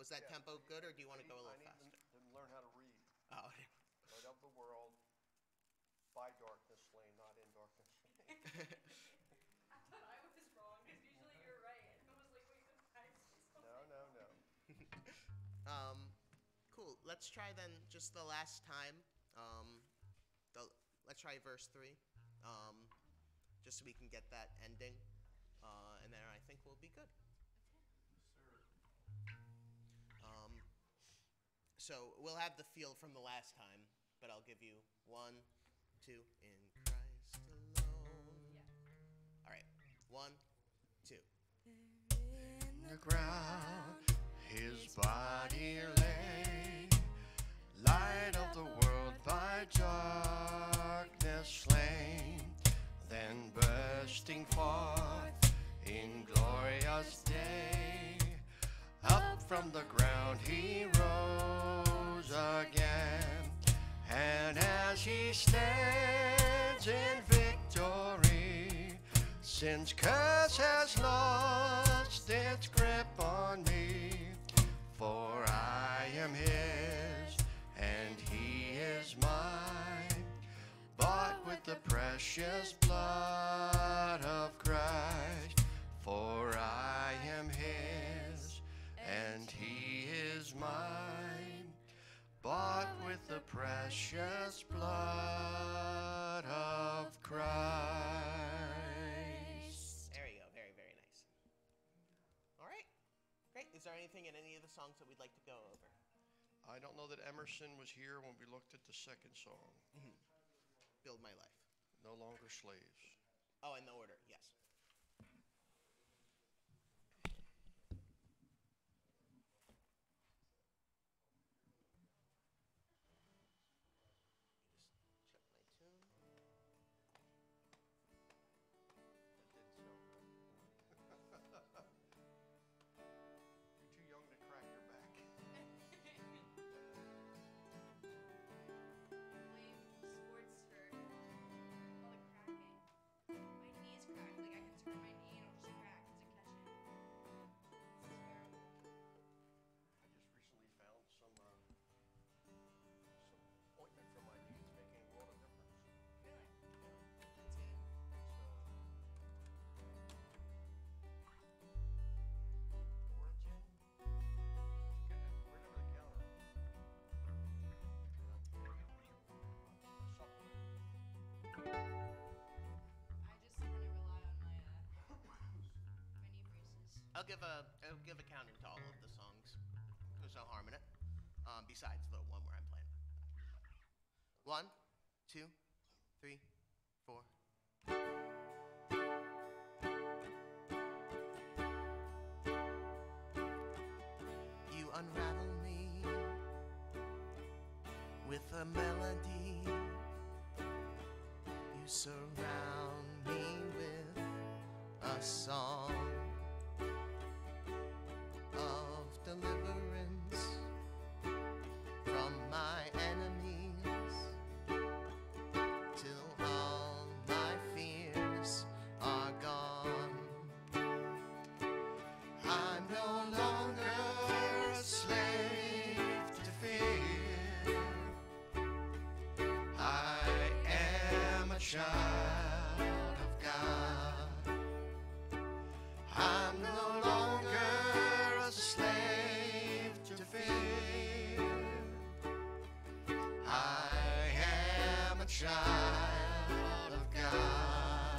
Was that tempo good, or do you want to go a little I faster? need to learn how to read. Oh, Light of the world, by darkness slain, not in darkness slain. I thought I was wrong, because usually you're right. And I was like, wait, did I say something? No. cool. Let's try then just the last time. Let's try verse 3, just so we can get that ending, and then I think we'll be good. So we'll have the feel from the last time, but I'll give you 1, 2, in Christ alone. Yeah. All right, 1, 2. In the ground, his body lay, light of the world by darkness slain, then bursting forth in glorious day, up from the ground he rose again, and as he stands in victory, sin's curse has lost its grip on me, for I am his and he is mine, bought with the precious blood of Christ, for I am his and he is mine, bought with the precious blood of Christ. There you go. Very, very nice. All right. Great. Is there anything in any of the songs that we'd like to go over? I don't know that Emerson was here when we looked at the second song. Build My Life. No longer slaves. Oh, in the order, yes. Just check my tune. That didn't sound good. You're too young to crack your back. Playing sports for all the cracking. My knee's cracked. Like, I can turn my knee and it'll just crack because it catches it. This is terrible. I just recently found some ointment for my knees, making a world of difference. Really? That's good. Origin. Get it right over the counter. And I'm taking a supplement. I just kind of rely on my knee braces. I'll give a counting to all of the songs. There's no harm in it. Besides the one where I'm playing. 1, 2, 3, 4. You unravel me with a melody. You surround me with a song of deliverance from my enemies, till all my fears are gone. I'm no longer a slave to fear. I am a child of God. I'm no longer a slave to fear. I am a child of God.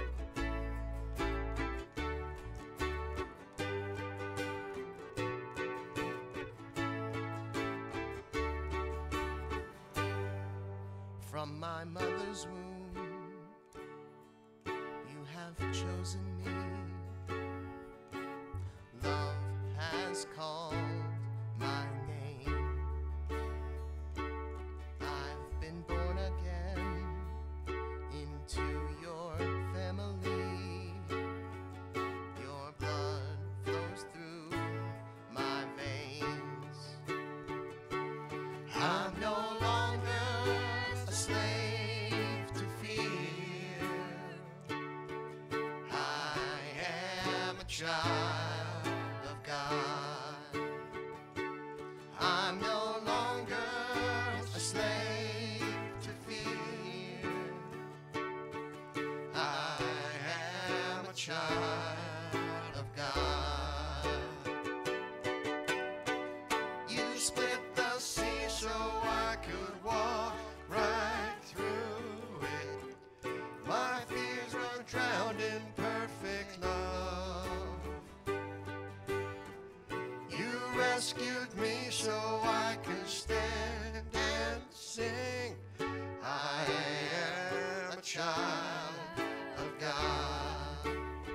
From my mother's womb, you have chosen me. Love has called my name. I've been born again into your family. Your blood flows through my veins. I'm no longer a slave to fear. I am a child of God. rescued me so I could stand and sing. I am a child of God.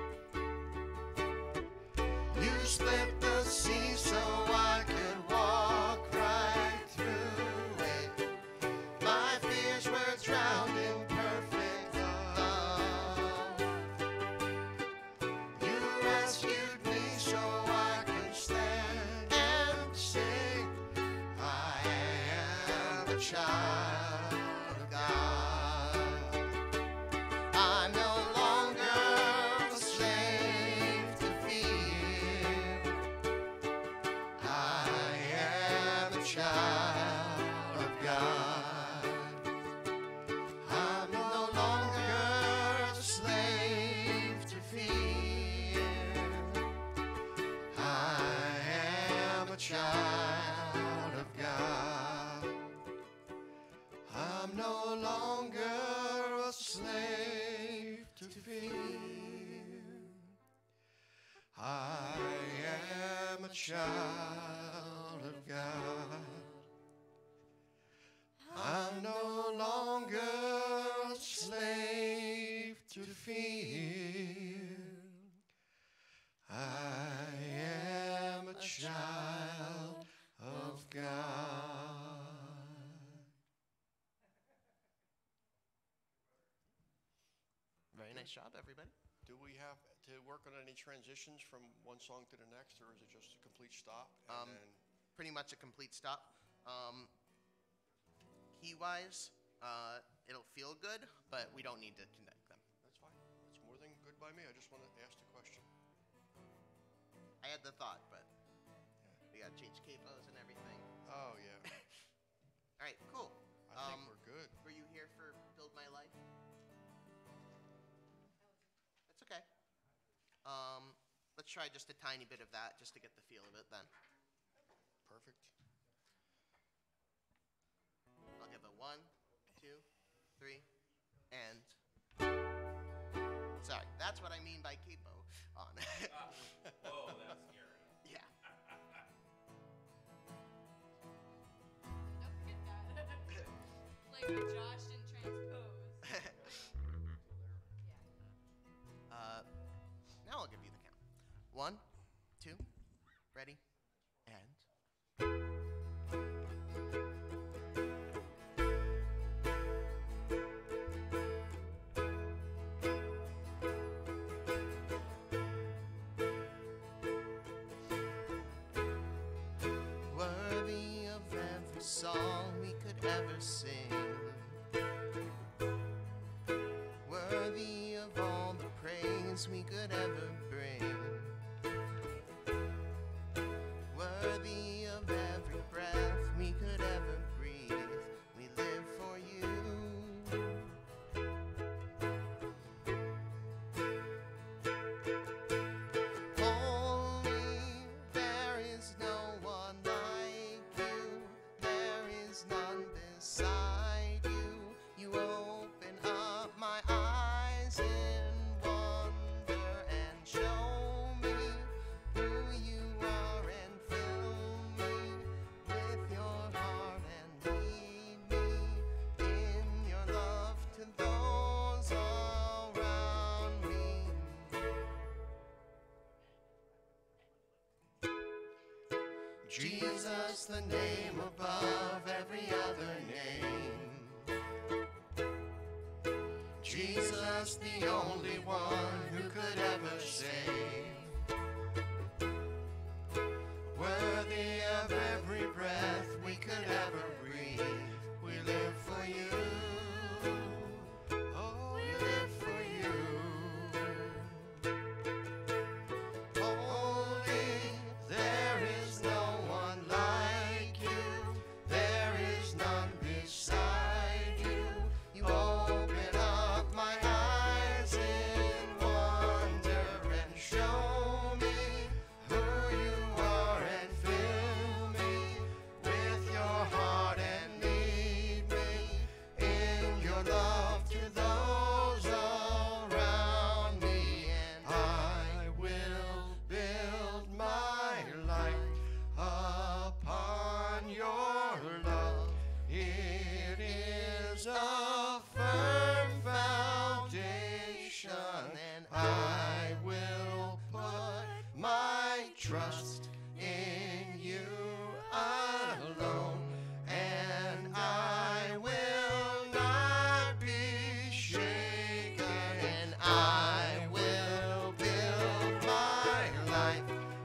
You split the sea so I could walk right through it. My fears were drowned in perfect love. You rescued me so I could stand and sing. I am a child of God. I'm no longer a slave to fear. I am a child of God. I'm no longer a slave to fear. I am a child of God. I'm no longer a slave to fear. I am a child of God. I'm no longer a slave to fear. I am a child of God. Very nice job, everybody. Do we have to work on any transitions from one song to the next, or is it just a complete stop? And then Pretty much a complete stop. Key-wise, it'll feel good, but we don't need to connect them. that's fine. That's more than good by me. I just want to ask the question. I had the thought, but we gotta change capos and everything. Oh yeah, All right, cool. I think we're good. Were you here for Build My Life? That's okay. Let's try just a tiny bit of that, just to get the feel of it then. Perfect. I'll give a 1, 2, 3, and... Sorry, that's what I mean by capo on. Whoa, that's scary. Yeah. Don't forget that. Like when Josh didn't transpose. Yeah. Now I'll give you the count. 1, 2, ready, and... Worthy of every song we could ever sing, worthy of all the praise we could ever bring, worthy of every breath we could ever breathe. We live for you. Holy, there is no one like you. There is none beside you. You open up my eyes in wonder and show me who you are and fill me with your heart and lead me in your love to those around me. Jesus, the name above every other name. Jesus, the only one who could ever save. Worthy of every breath we could ever breathe. We live for you. Oh, we live for you. Holy, there is no one like you. There is none beside you. You open up my eyes in wonder and show me who you are and fill a firm foundation, and I will put my trust in you alone, and I will not be shaken, and I will build my life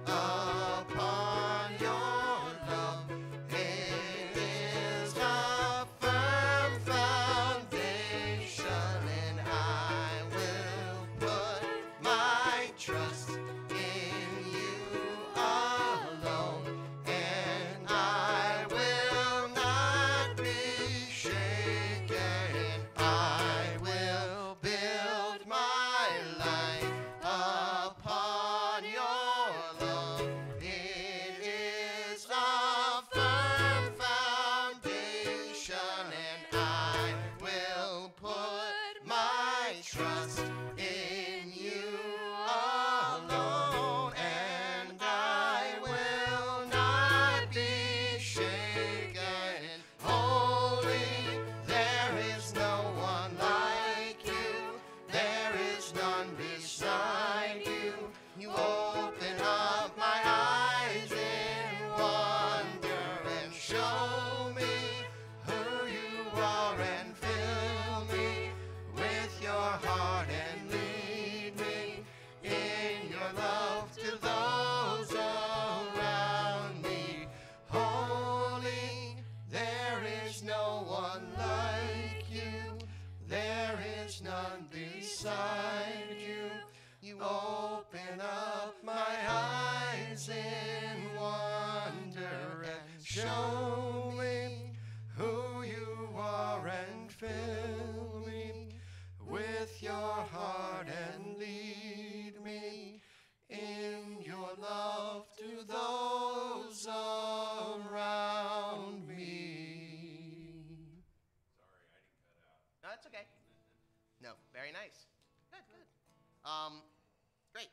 upon your love. It is a firm foundation, and I will put my trust in you alone, and I will not be shaken. I will build my life upon your love. It is a firm foundation, and I will put my trust in you alone, and I will not be shaken. Holy, there is no one like you. There is none beside you. You open up my eyes in wonder and show me who you are, and fill me with your heart and lead me in your love to those around me. Holy, there is no one like you. There is none beside you. You open up my eyes in wonder and show me who you are, and fill me with your heart and lead me in your love to those around me. Sorry, I didn't cut out. No, that's okay. No, very nice. Good, good. Great.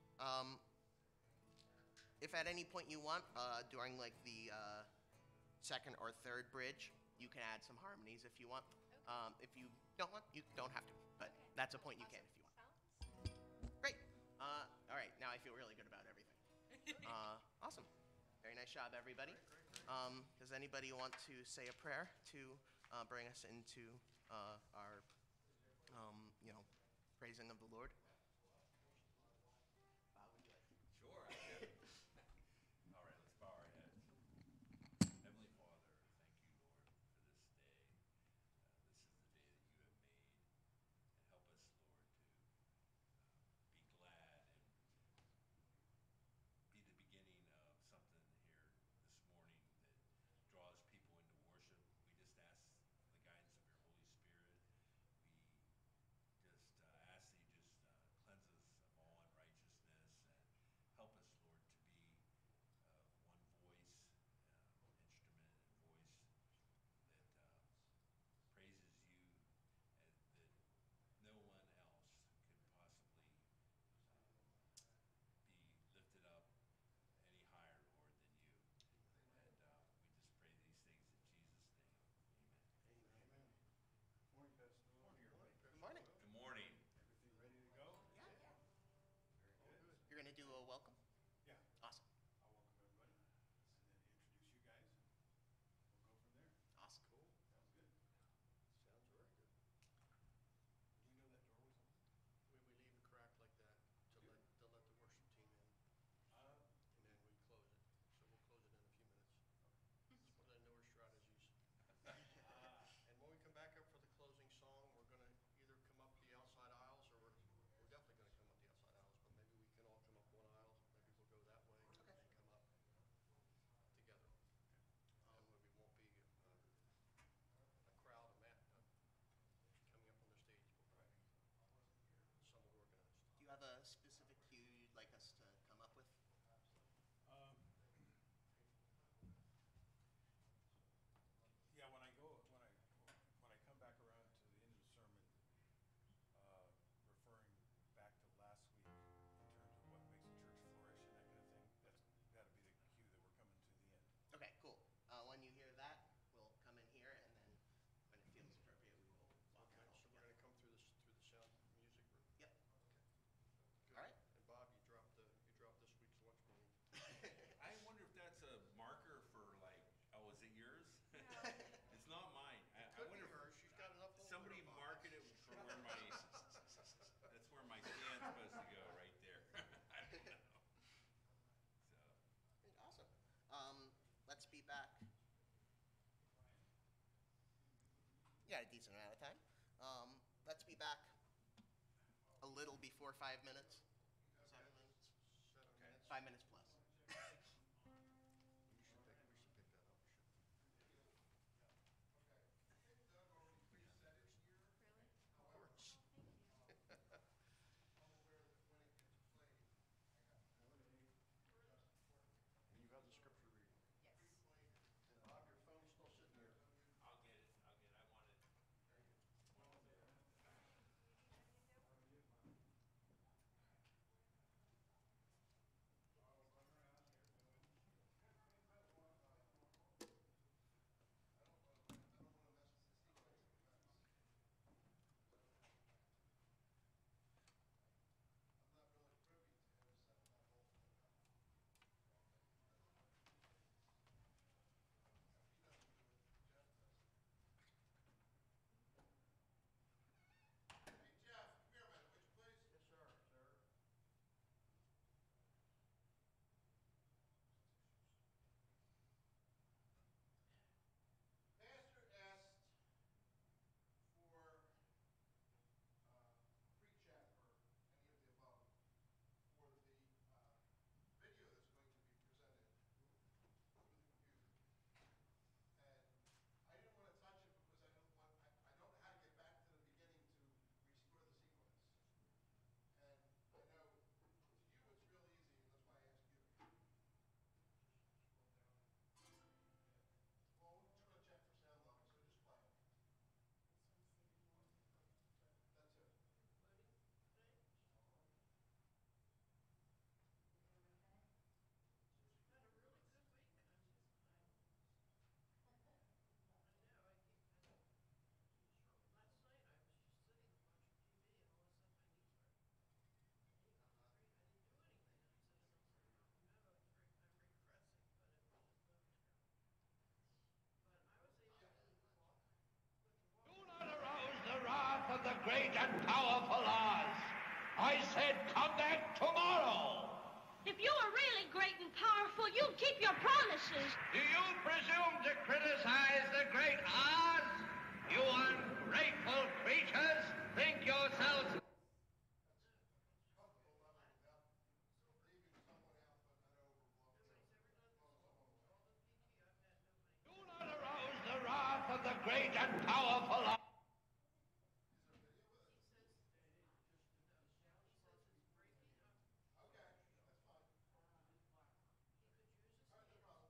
If at any point you want, during like the second or third bridge, you can add some harmonies if you want. If you don't want, you don't have to. But that's a point you can if you want. Great. All right. Now I feel really good about everything. Awesome. Very nice job, everybody. Does anybody want to say a prayer to bring us into our, praising of the Lord? Sure, I can. All right, let's bow our heads. Heavenly Father, thank you, Lord, for this day. This is the day that you have made. And help us, Lord, to be glad and be the beginning of something here this morning that draws people into worship. We just ask the guidance of your Holy Spirit. We just ask that you just got a decent amount of time. Let's be back a little before 5 minutes. 7 minutes. 7 minutes. 5 minutes plus. We should pick that up. Really? Of course. Oh, thank you. And you have the scripture reading. Yes. And Bob, your phone's still sitting there. I'll get it. I want it. Yes, sir. Pastor asked for pre-chat or any of the above for the video that's going to be presented through the computer. And I didn't want to touch it because I don't know how to get back to the beginning to restore the sequence. And I know to you it's real easy, and that's why I asked you. Well, we're just going to check for sound level, so just play it. That's it. Do not arouse the wrath of the great and powerful Oz. I said come back tomorrow. If you were really great and powerful, you'd keep your promises. Do you presume to criticize the great Oz? You ungrateful creatures, think yourselves... Comfortable level without leaving someone out, but not overblowing. Do not arouse the wrath of the great and powerful Oz. Is there a video with it? Okay, that's fine. All right, no problem.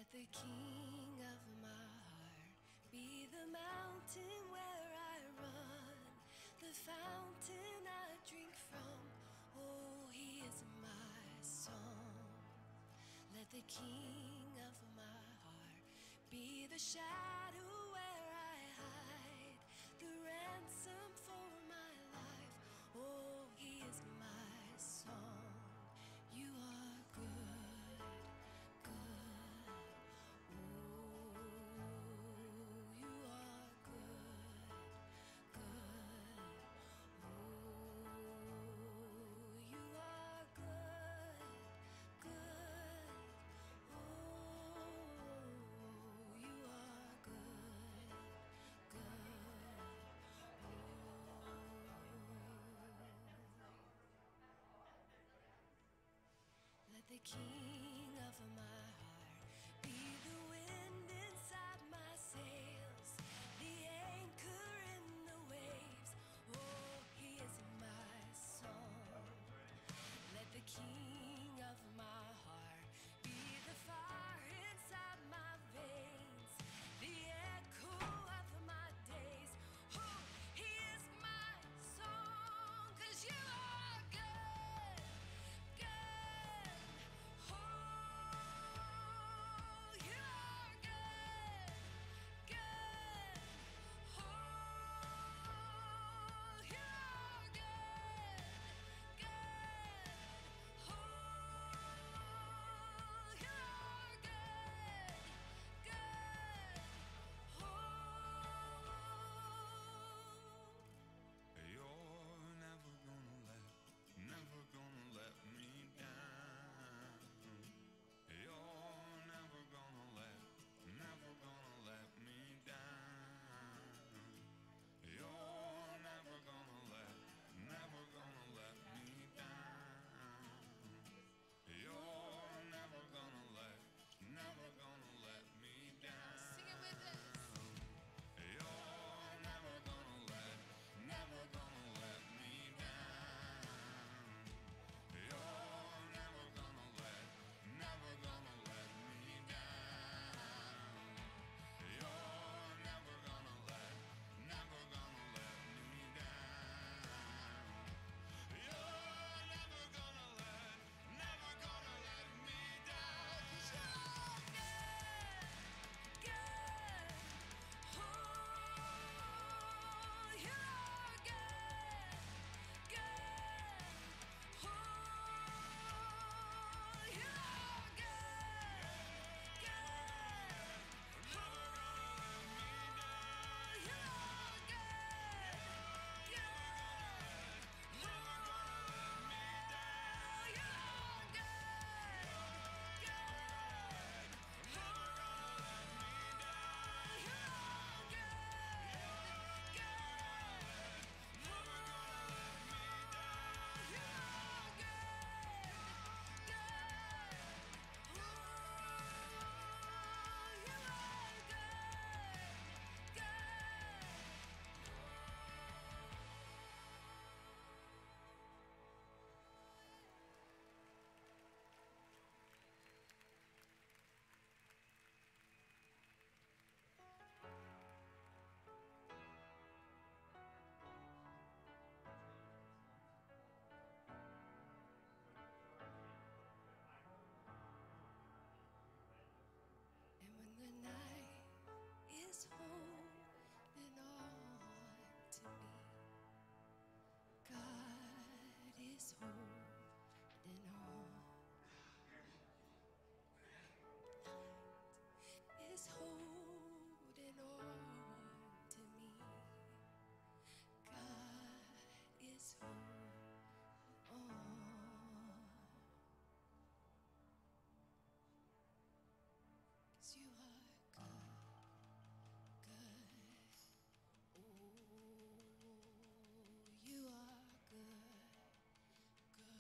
Let the king of my heart be the mountain where I run, the fountain I drink from. Oh, he is my song. Let the king of my heart be the shadow where I hide, the ransom for my life. Oh, he is my song. You are good, good. Oh, you are good, good. Oh, you are good, good. Oh, you are good, good. Let the king of my heart be the wind inside my sails, the anchor in the waves. Oh, he is my song. Let the king of my heart be the fire inside my veins, the echo of my days. Oh, he is my song, 'cause you are good, good. Oh, you are good, good. Oh, you are good, good. Oh, you are good, good. You're never gonna let me down. You're never gonna let me down. You're never gonna let me down. You're never gonna let me down. Sing it with us. You're never gonna let me down. You're never gonna let me down. You're never gonna let me down. You're never gonna let me down. You're never gonna let me down. 'Cause you're good, good. Oh, you are good, good. Oh, you are good, good. Oh, you are good, good. Oh, you are good, good. And when the night is holding on to me, God is holding on. Is holding on to me. God is holding on. 'Cause you are good, good. Oh, you are good, good.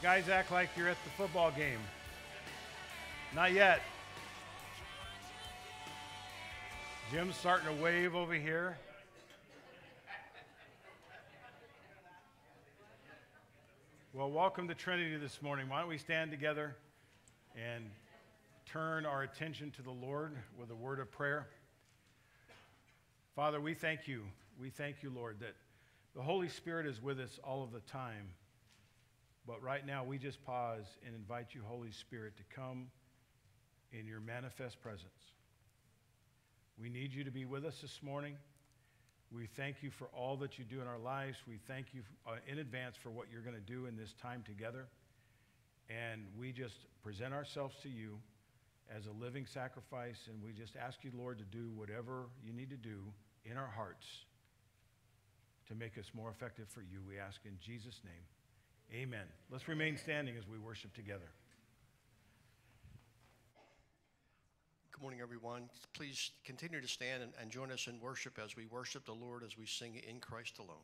Guys act like you're at the football game. Not yet. Jim's starting to wave over here. Well, welcome to Trinity this morning. Why don't we stand together and turn our attention to the Lord with a word of prayer. Father, we thank you. We thank you, Lord, that the Holy Spirit is with us all of the time. But right now, we just pause and invite you, Holy Spirit, to come in your manifest presence. We need you to be with us this morning. We thank you for all that you do in our lives. We thank you in advance for what you're going to do in this time together. And we just present ourselves to you as a living sacrifice, and we just ask you, Lord, to do whatever you need to do in our hearts to make us more effective for you. We ask in Jesus' name. Amen. Let's remain standing as we worship together. Good morning, everyone. Please continue to stand and join us in worship as we worship the Lord as we sing In Christ Alone.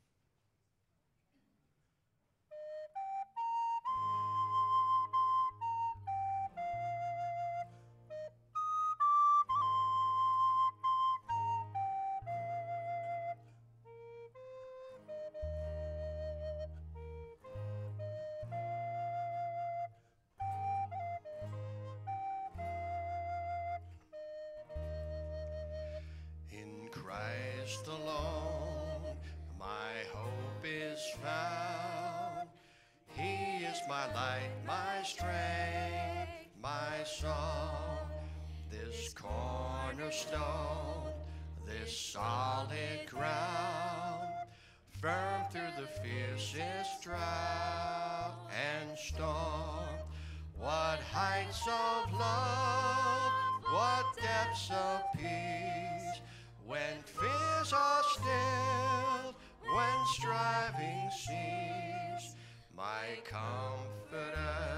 In Christ alone, my hope is found. He is my light, my strength, my song. This cornerstone, this solid ground, firm through the fiercest drought and storm. What heights of love, what depths of peace, when fears are stilled, when striving cease. My comforter,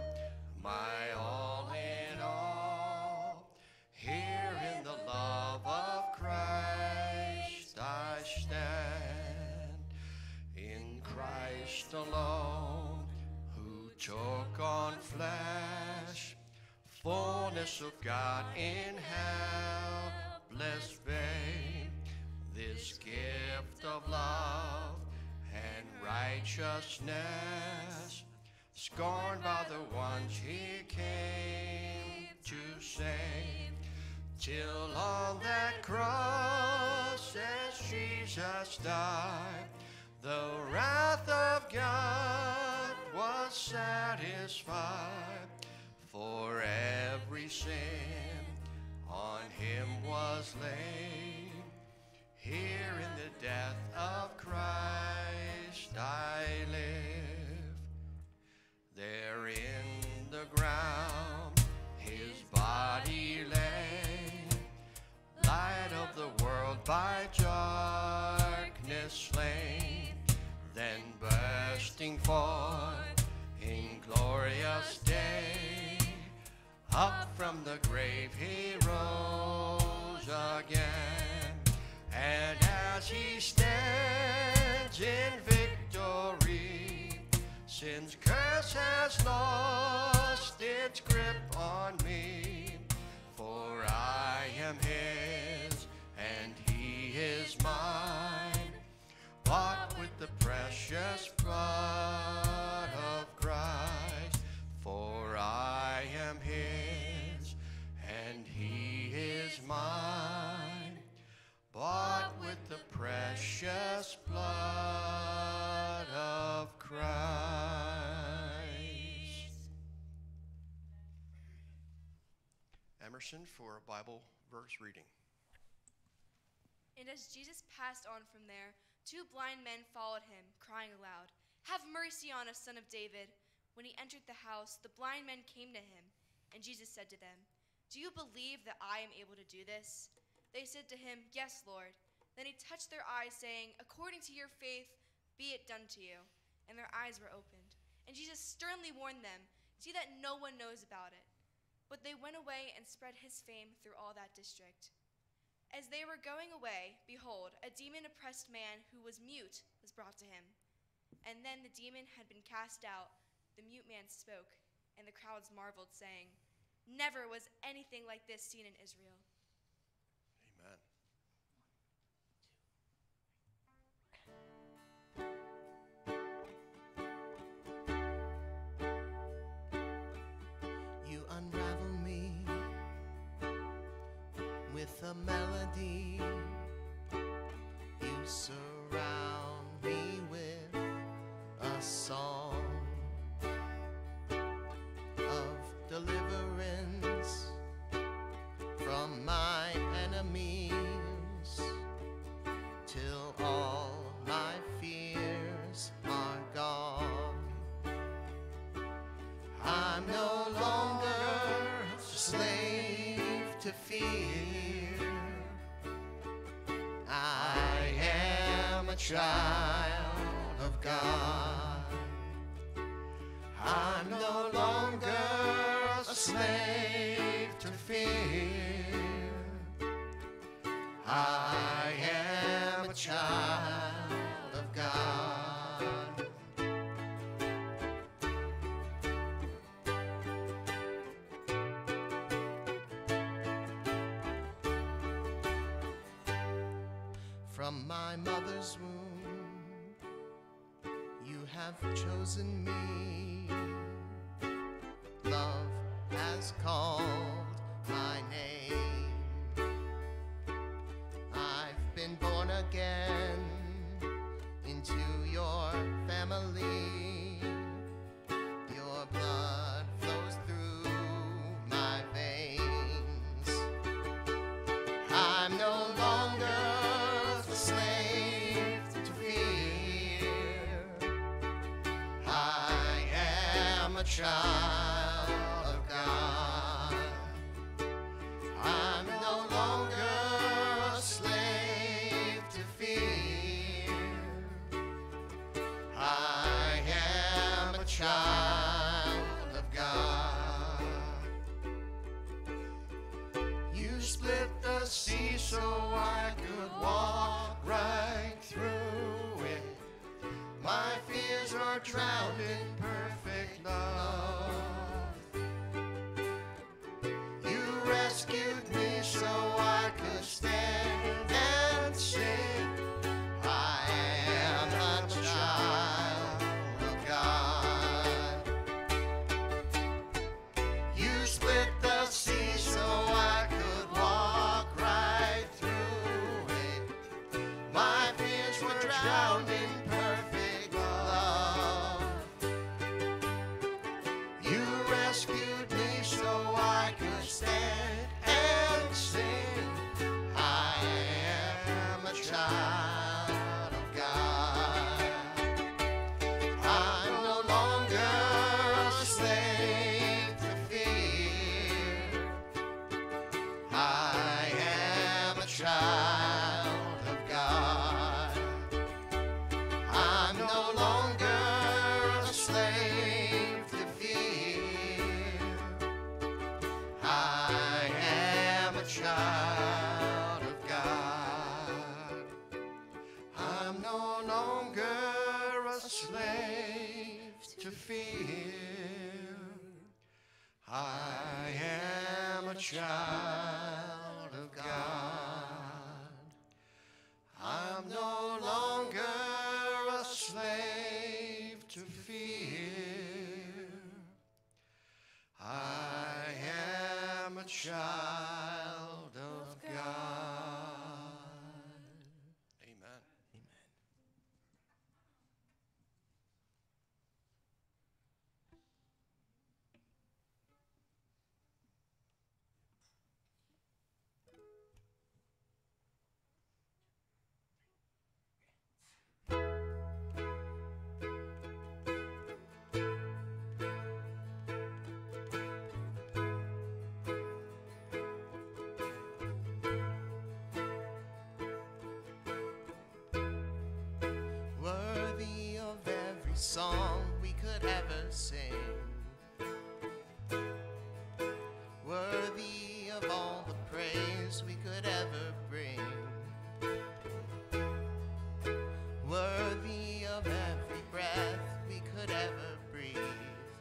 my all in all, here in the love of Christ I stand. In Christ alone, who took on flesh, fullness of God in helpless babe, this gift of love and righteousness, scorned by the ones he came to save, till on that cross as Jesus died, the wrath of God was satisfied. For every sin on him was laid. Here in the death of Christ I live. There in the ground his body lay, light of the world by darkness slain, then bursting forth in glorious day, up from the grave he rose again. And as he stands in victory, sin's curse has lost its grip on me. For I am his and he is mine, bought with the precious blood of Christ. For I am his and he is mine, bought with the precious blood of Christ. Emerson for a Bible verse reading. And as Jesus passed on from there, 2 blind men followed him, crying aloud, "Have mercy on us, Son of David." When he entered the house, the blind men came to him, and Jesus said to them, "Do you believe that I am able to do this?" They said to him, "Yes, Lord." Then he touched their eyes, saying, "According to your faith, be it done to you." And their eyes were opened. And Jesus sternly warned them, "See that no one knows about it." But they went away and spread his fame through all that district. As they were going away, behold, a demon-oppressed man who was mute was brought to him. And then the demon had been cast out, the mute man spoke, and the crowds marveled, saying, "Never was anything like this seen in Israel." Amen. You unravel me with a melody. You surround me with a song of deliverance from my enemies, till all my fears are gone. I'm no longer a slave to fear. I am a child of God. I'm no longer a slave to fear. I am a child of God. From my mother's womb, you have chosen me. Love has called my name. I've been born again into your family. Your blood flows through my veins. I'm no longer a slave to fear. I am a child of God. I'm no longer a slave to fear. I am a child of God. You split the sea so I could walk right through it. My fears are drowned in perfect love. You rescued me so I could stand and sing. I am a child of God. You split the sea so I could walk right through it. My fears were drowned in perfect love. You rescued me so I could stand and sing. I am a child of God. I'm no longer a slave to fear. I am a child of God. I'm no longer a slave to fear. I am a child of God. I'm no longer a slave to fear. I am a child of God. I'm no longer a slave to fear. I am a child of God. Amen. Amen. Worthy of every song we could ever sing. Worthy of all the praise we could ever bring. Worthy of every breath we could ever breathe.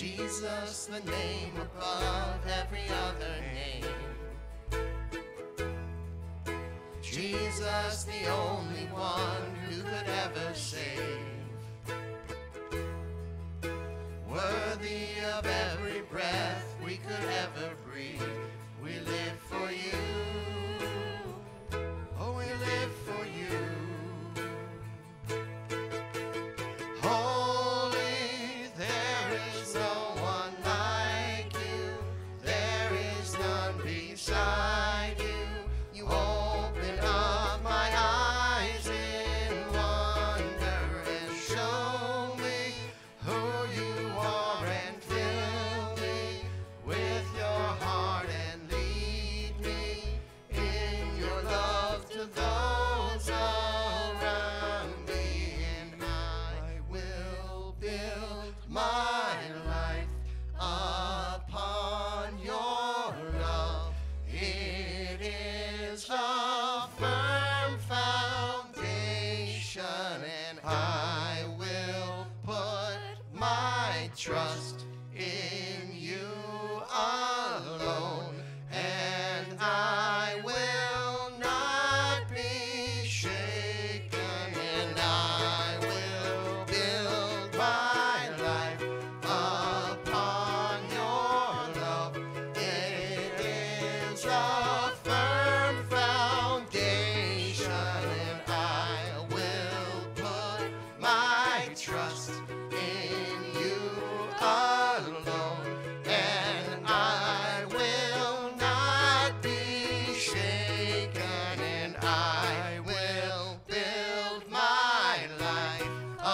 Jesus, the name above every other name. Jesus, the only one who could ever save. Worthy of every breath we could ever breathe. We live for you. Oh, we live for you. Holy, there is no one like you. There is none beside you. You open up my eyes in wonder and show me who you are and fill me with your heart and lead me in your love to those around me. And I will build my life upon your love. It is a firm foundation, and I will put my trust in you alone, and I will not be shaken, and I will build my life upon your love. It is a firm foundation, and I will put my trust in you alone, and I will not be shaken, and I will build my life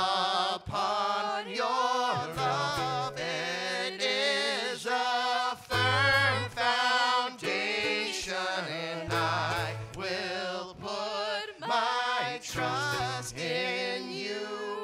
upon your love. It is a firm foundation, and I will put my trust in you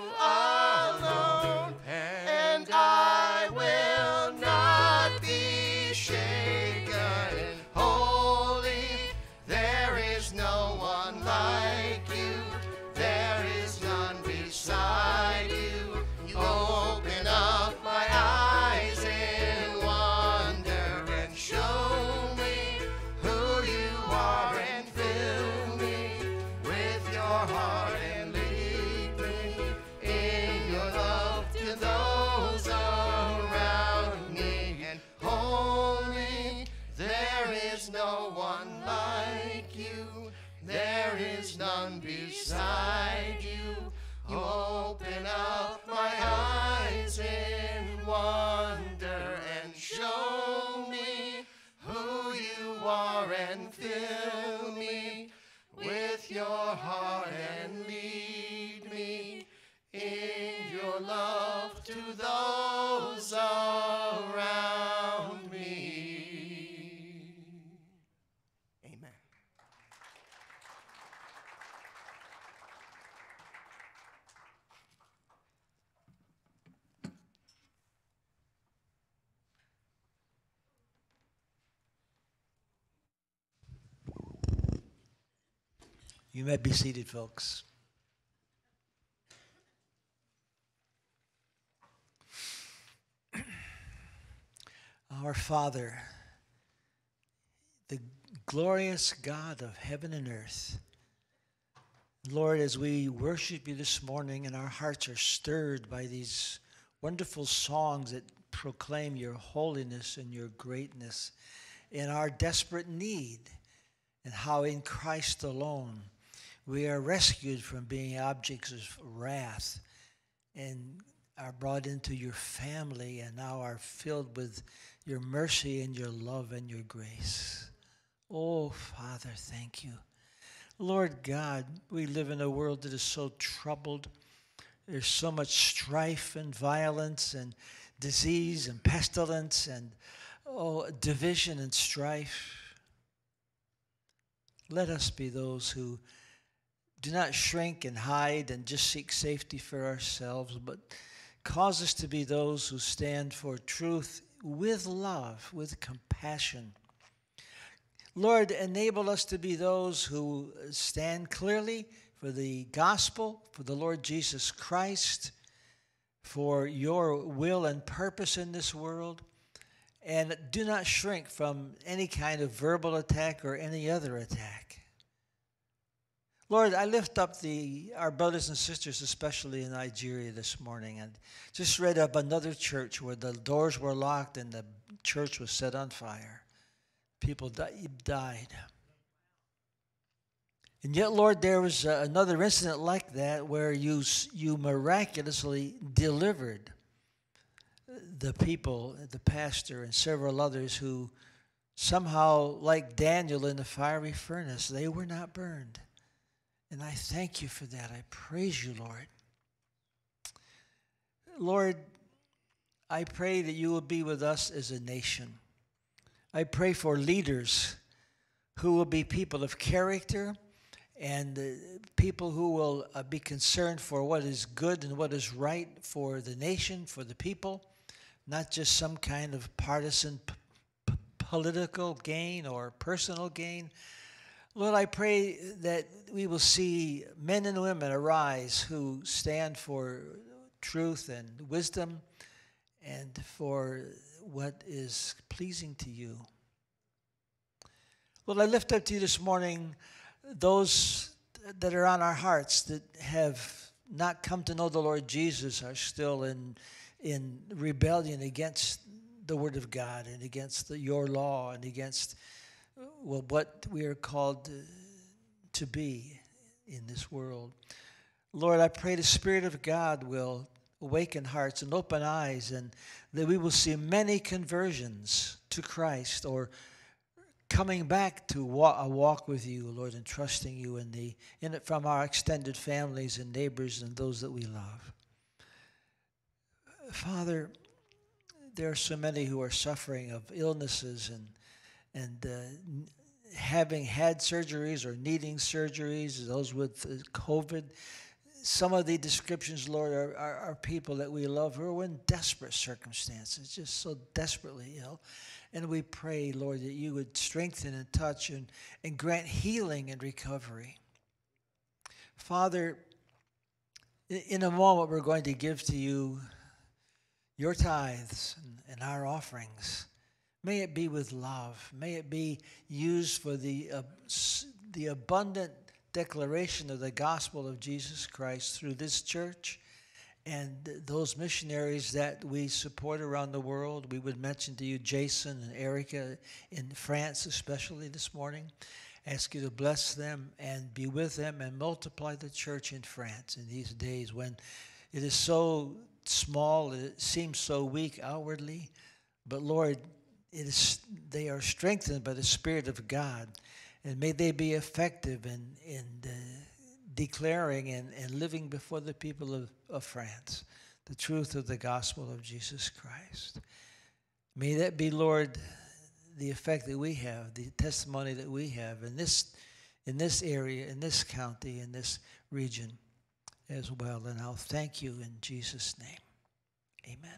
alone, and I will not be shaken. Holy, there is no one like you. There is none beside you. You open up my eyes in wonder and show me who you are and fill me with your heart and lead me in your love to those around me. And holy, there is no one like you. There is none beside you. You open up my eyes in wonder and show me who you are and fill me with your heart and lead me in your love to those around me. Amen. You may be seated, folks. Our Father, the glorious God of heaven and earth, Lord, as we worship you this morning and our hearts are stirred by these wonderful songs that proclaim your holiness and your greatness and our desperate need, and how in Christ alone we are rescued from being objects of wrath and are brought into your family and now are filled with your mercy and your love and your grace. Oh, Father, thank you. Lord God, we live in a world that is so troubled. There's so much strife and violence and disease and pestilence and division and strife. Let us be those who do not shrink and hide and just seek safety for ourselves, but cause us to be those who stand for truth with love, with compassion. Lord, enable us to be those who stand clearly for the gospel, for the Lord Jesus Christ, for your will and purpose in this world. And do not shrink from any kind of verbal attack or any other attack. Lord, I lift up our brothers and sisters, especially in Nigeria this morning, and just read up another church where the doors were locked and the church was set on fire. People died. And yet, Lord, there was another incident like that where you miraculously delivered the people, the pastor, and several others who somehow, like Daniel in the fiery furnace, they were not burned. And I thank you for that. I praise you, Lord. Lord, I pray that you will be with us as a nation. I pray for leaders who will be people of character and people who will be concerned for what is good and what is right for the nation, for the people, not just some kind of partisan political gain or personal gain. Lord, I pray that we will see men and women arise who stand for truth and wisdom and for what is pleasing to you. Lord, I lift up to you this morning those that are on our hearts that have not come to know the Lord Jesus, are still in rebellion against the Word of God and against your law and against what we are called to be in this world. Lord, I pray the Spirit of God will awaken hearts and open eyes, and that we will see many conversions to Christ or coming back to a walk with you, Lord, and trusting you in it from our extended families and neighbors and those that we love. Father, there are so many who are suffering of illnesses and having had surgeries or needing surgeries, those with COVID. Some of the descriptions, Lord, are people that we love who are in desperate circumstances, just so desperately ill. And we pray, Lord, that you would strengthen and touch and grant healing and recovery. Father, in a moment we're going to give to you your tithes and our offerings. May it be with love. May it be used for the abundant declaration of the gospel of Jesus Christ through this church and those missionaries that we support around the world. We would mention to you Jason and Erica in France, especially this morning. Ask you to bless them and be with them and multiply the church in France in these days when it is so small, it seems so weak outwardly. But Lord, they are strengthened by the Spirit of God. And may they be effective in declaring and living before the people of France the truth of the gospel of Jesus Christ. May that be, Lord, the effect that we have, the testimony that we have in this area, in this county, in this region as well. And I'll thank you in Jesus' name. Amen.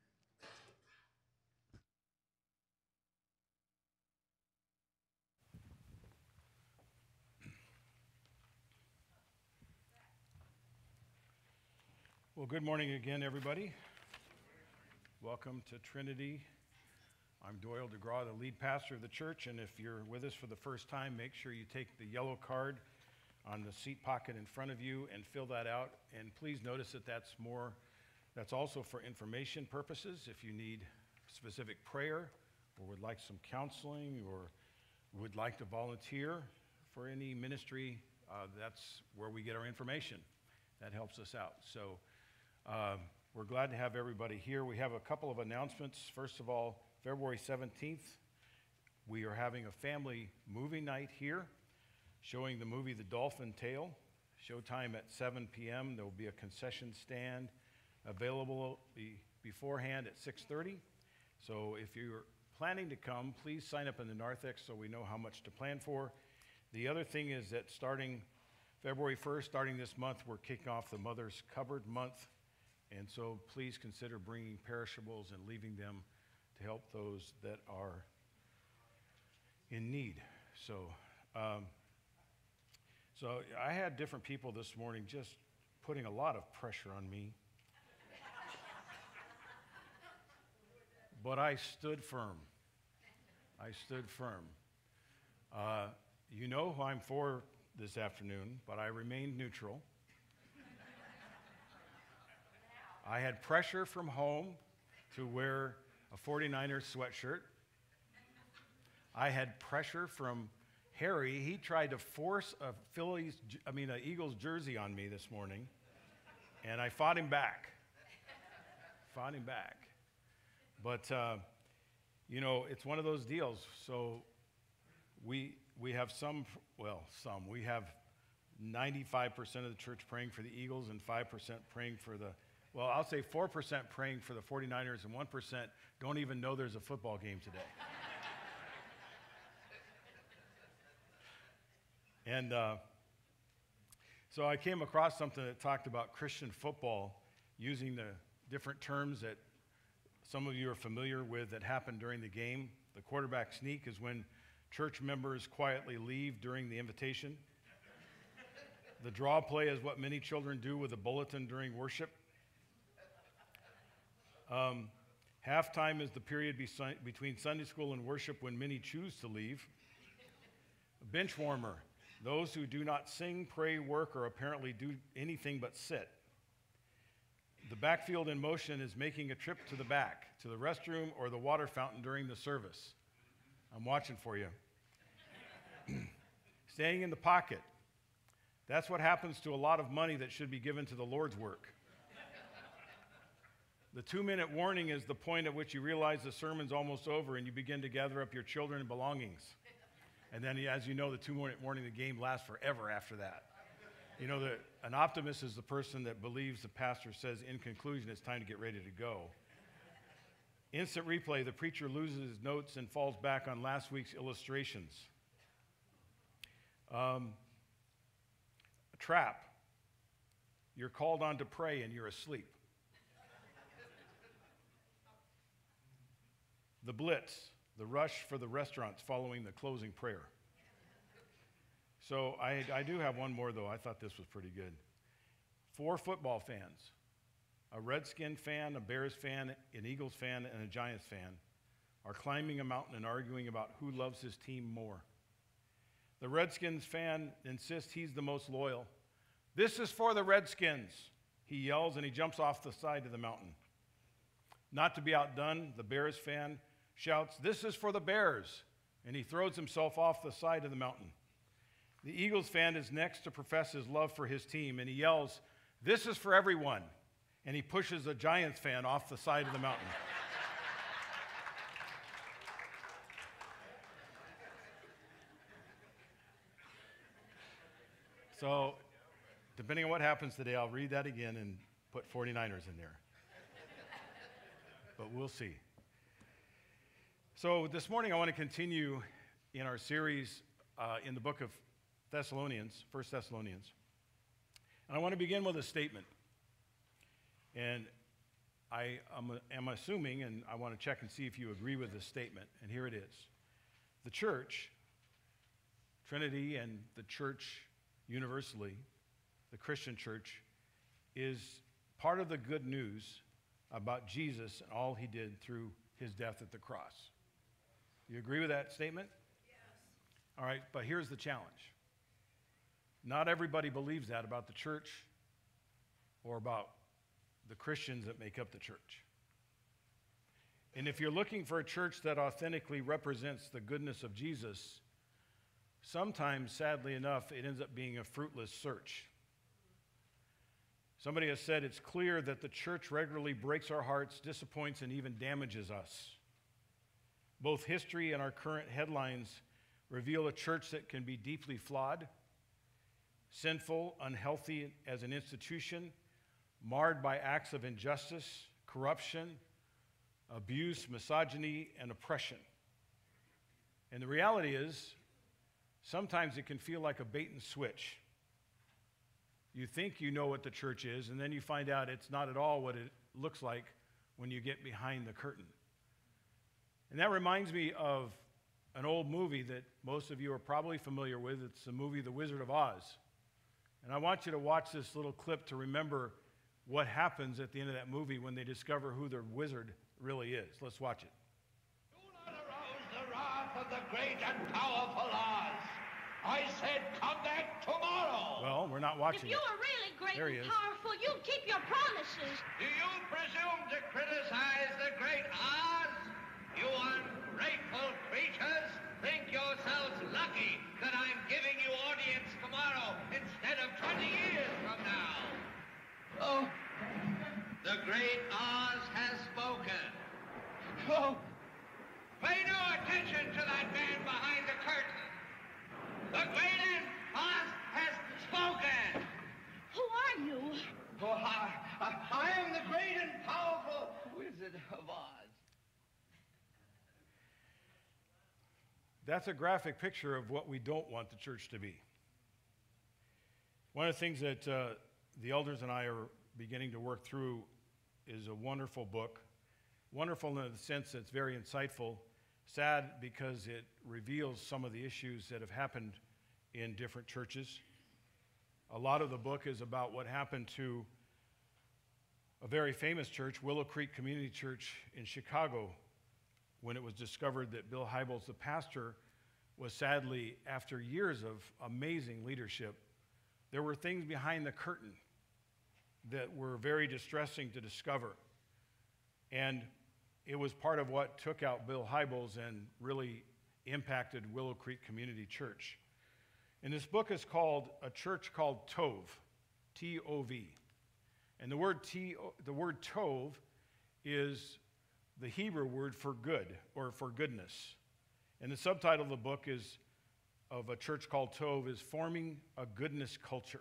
Well, good morning again, everybody. Welcome to Trinity. I'm Doyle DeGraw, the lead pastor of the church, and if you're with us for the first time, make sure you take the yellow card on the seat pocket in front of you and fill that out. And please notice that that's also for information purposes. If you need specific prayer or would like some counseling or would like to volunteer for any ministry, that's where we get our information. That helps us out. So we're glad to have everybody here. We have a couple of announcements. First of all, February 17th, we are having a family movie night here, showing the movie The Dolphin Tale. Showtime at 7 p.m. There will be a concession stand available beforehand at 6:30. So if you're planning to come, please sign up in the narthex so we know how much to plan for. The other thing is that starting February 1st, starting this month, we're kicking off the Mother's Cupboard Month. And so please consider bringing perishables and leaving them to help those that are in need. So I had different people this morning just putting a lot of pressure on me. but I stood firm. I stood firm. You know who I'm for this afternoon, but I remained neutral. I had pressure from home to wear a 49ers sweatshirt. I had pressure from Harry. He tried to force an Eagles jersey on me this morning, and I fought him back. But, it's one of those deals. So we have we have 95% of the church praying for the Eagles and 5% praying for I'll say 4% praying for the 49ers and 1% don't even know there's a football game today. And so I came across something that talked about Christian football using the different terms that some of you are familiar with that happen during the game. The quarterback sneak is when church members quietly leave during the invitation. The draw play is what many children do with a bulletin during worship. Halftime is the period between Sunday school and worship when many choose to leave. Bench warmer, those who do not sing, pray, work, or apparently do anything but sit. The backfield in motion is making a trip to the back, to the restroom or the water fountain during the service. I'm watching for you. Staying in the pocket. That's what happens to a lot of money that should be given to the Lord's work. The 2-minute warning is the point at which you realize the sermon's almost over and you begin to gather up your children and belongings. And then, as you know, the 2-minute warning, the game lasts forever after that. An optimist is the person that believes the pastor says, in conclusion, it's time to get ready to go. Instant replay, the preacher loses his notes and falls back on last week's illustrations. A trap. You're called on to pray and you're asleep. The blitz, the rush for the restaurants following the closing prayer. So I do have one more, though. I thought this was pretty good. 4 football fans, a Redskin fan, a Bears fan, an Eagles fan, and a Giants fan, are climbing a mountain and arguing about who loves his team more. The Redskins fan insists he's the most loyal. "This is for the Redskins," he yells, and he jumps off the side of the mountain. Not to be outdone, the Bears fan shouts, "This is for the Bears," and he throws himself off the side of the mountain. The Eagles fan is next to profess his love for his team, and he yells, "This is for everyone," and he pushes a Giants fan off the side of the mountain. So, depending on what happens today, I'll read that again and put 49ers in there. But we'll see. So this morning I want to continue in our series in the book of Thessalonians, 1 Thessalonians. And I want to begin with a statement. And I am assuming, and I want to check and see if you agree with this statement, and here it is. The church, Trinity and the church universally, the Christian church, is part of the good news about Jesus and all he did through his death at the cross. You agree with that statement? Yes. All right, but here's the challenge. Not everybody believes that about the church or about the Christians that make up the church. And if you're looking for a church that authentically represents the goodness of Jesus, sometimes, sadly enough, it ends up being a fruitless search. Somebody has said it's clear that the church regularly breaks our hearts, disappoints, and even damages us. Both history and our current headlines reveal a church that can be deeply flawed, sinful, unhealthy as an institution, marred by acts of injustice, corruption, abuse, misogyny, and oppression. And the reality is, sometimes it can feel like a bait and switch. You think you know what the church is, and then you find out it's not at all what it looks like when you get behind the curtain. And that reminds me of an old movie that most of you are probably familiar with. It's the movie The Wizard of Oz. And I want you to watch this little clip to remember what happens at the end of that movie when they discover who their wizard really is. Let's watch it. Do not arouse the wrath of the great and powerful Oz. I said come back tomorrow. Well, we're not watching If you it. are really great There he and is. powerful, you keep your promises. Do you presume to criticize the great Oz? You ungrateful creatures think yourselves lucky that I'm giving you audience tomorrow instead of 20 years from now. Oh, the great Oz has spoken. Oh, pay no attention to that man behind the curtain. The great Oz has spoken. Who are you? Oh, I am the great and powerful Wizard of Oz. That's a graphic picture of what we don't want the church to be. One of the things that the elders and I are beginning to work through is a wonderful book. Wonderful in the sense that it's very insightful. Sad because it reveals some of the issues that have happened in different churches. A lot of the book is about what happened to a very famous church, Willow Creek Community Church in Chicago, when it was discovered that Bill Hybels, the pastor, was sadly, after years of amazing leadership, there were things behind the curtain that were very distressing to discover. And it was part of what took out Bill Hybels and really impacted Willow Creek Community Church. And this book is called A Church Called Tov, T-O-V. And the word Tov is the Hebrew word for good or for goodness. And the subtitle of the book is of A Church Called Tov is Forming a Goodness Culture.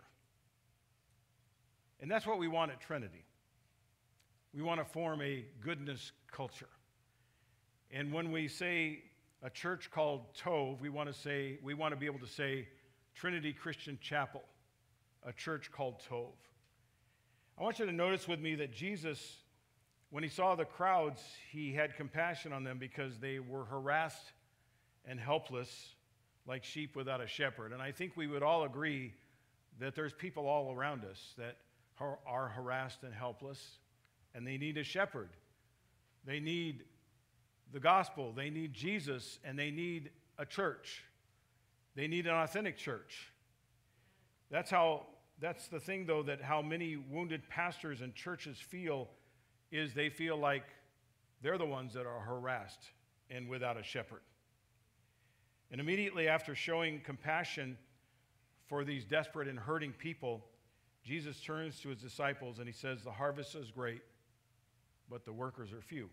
And that's what we want at Trinity. We want to form a goodness culture. And when we say a church called Tov, we want to be able to say Trinity Christian Chapel, a church called Tov. I want you to notice with me that Jesus, when he saw the crowds, he had compassion on them because they were harassed and helpless like sheep without a shepherd. And I think we would all agree that there's people all around us that are harassed and helpless, and they need a shepherd. They need the gospel. They need Jesus, and they need a church. They need an authentic church. That's the thing, though, that how many wounded pastors and churches feel is they feel like they're the ones that are harassed and without a shepherd. And immediately after showing compassion for these desperate and hurting people, Jesus turns to his disciples and he says, the harvest is great, but the workers are few.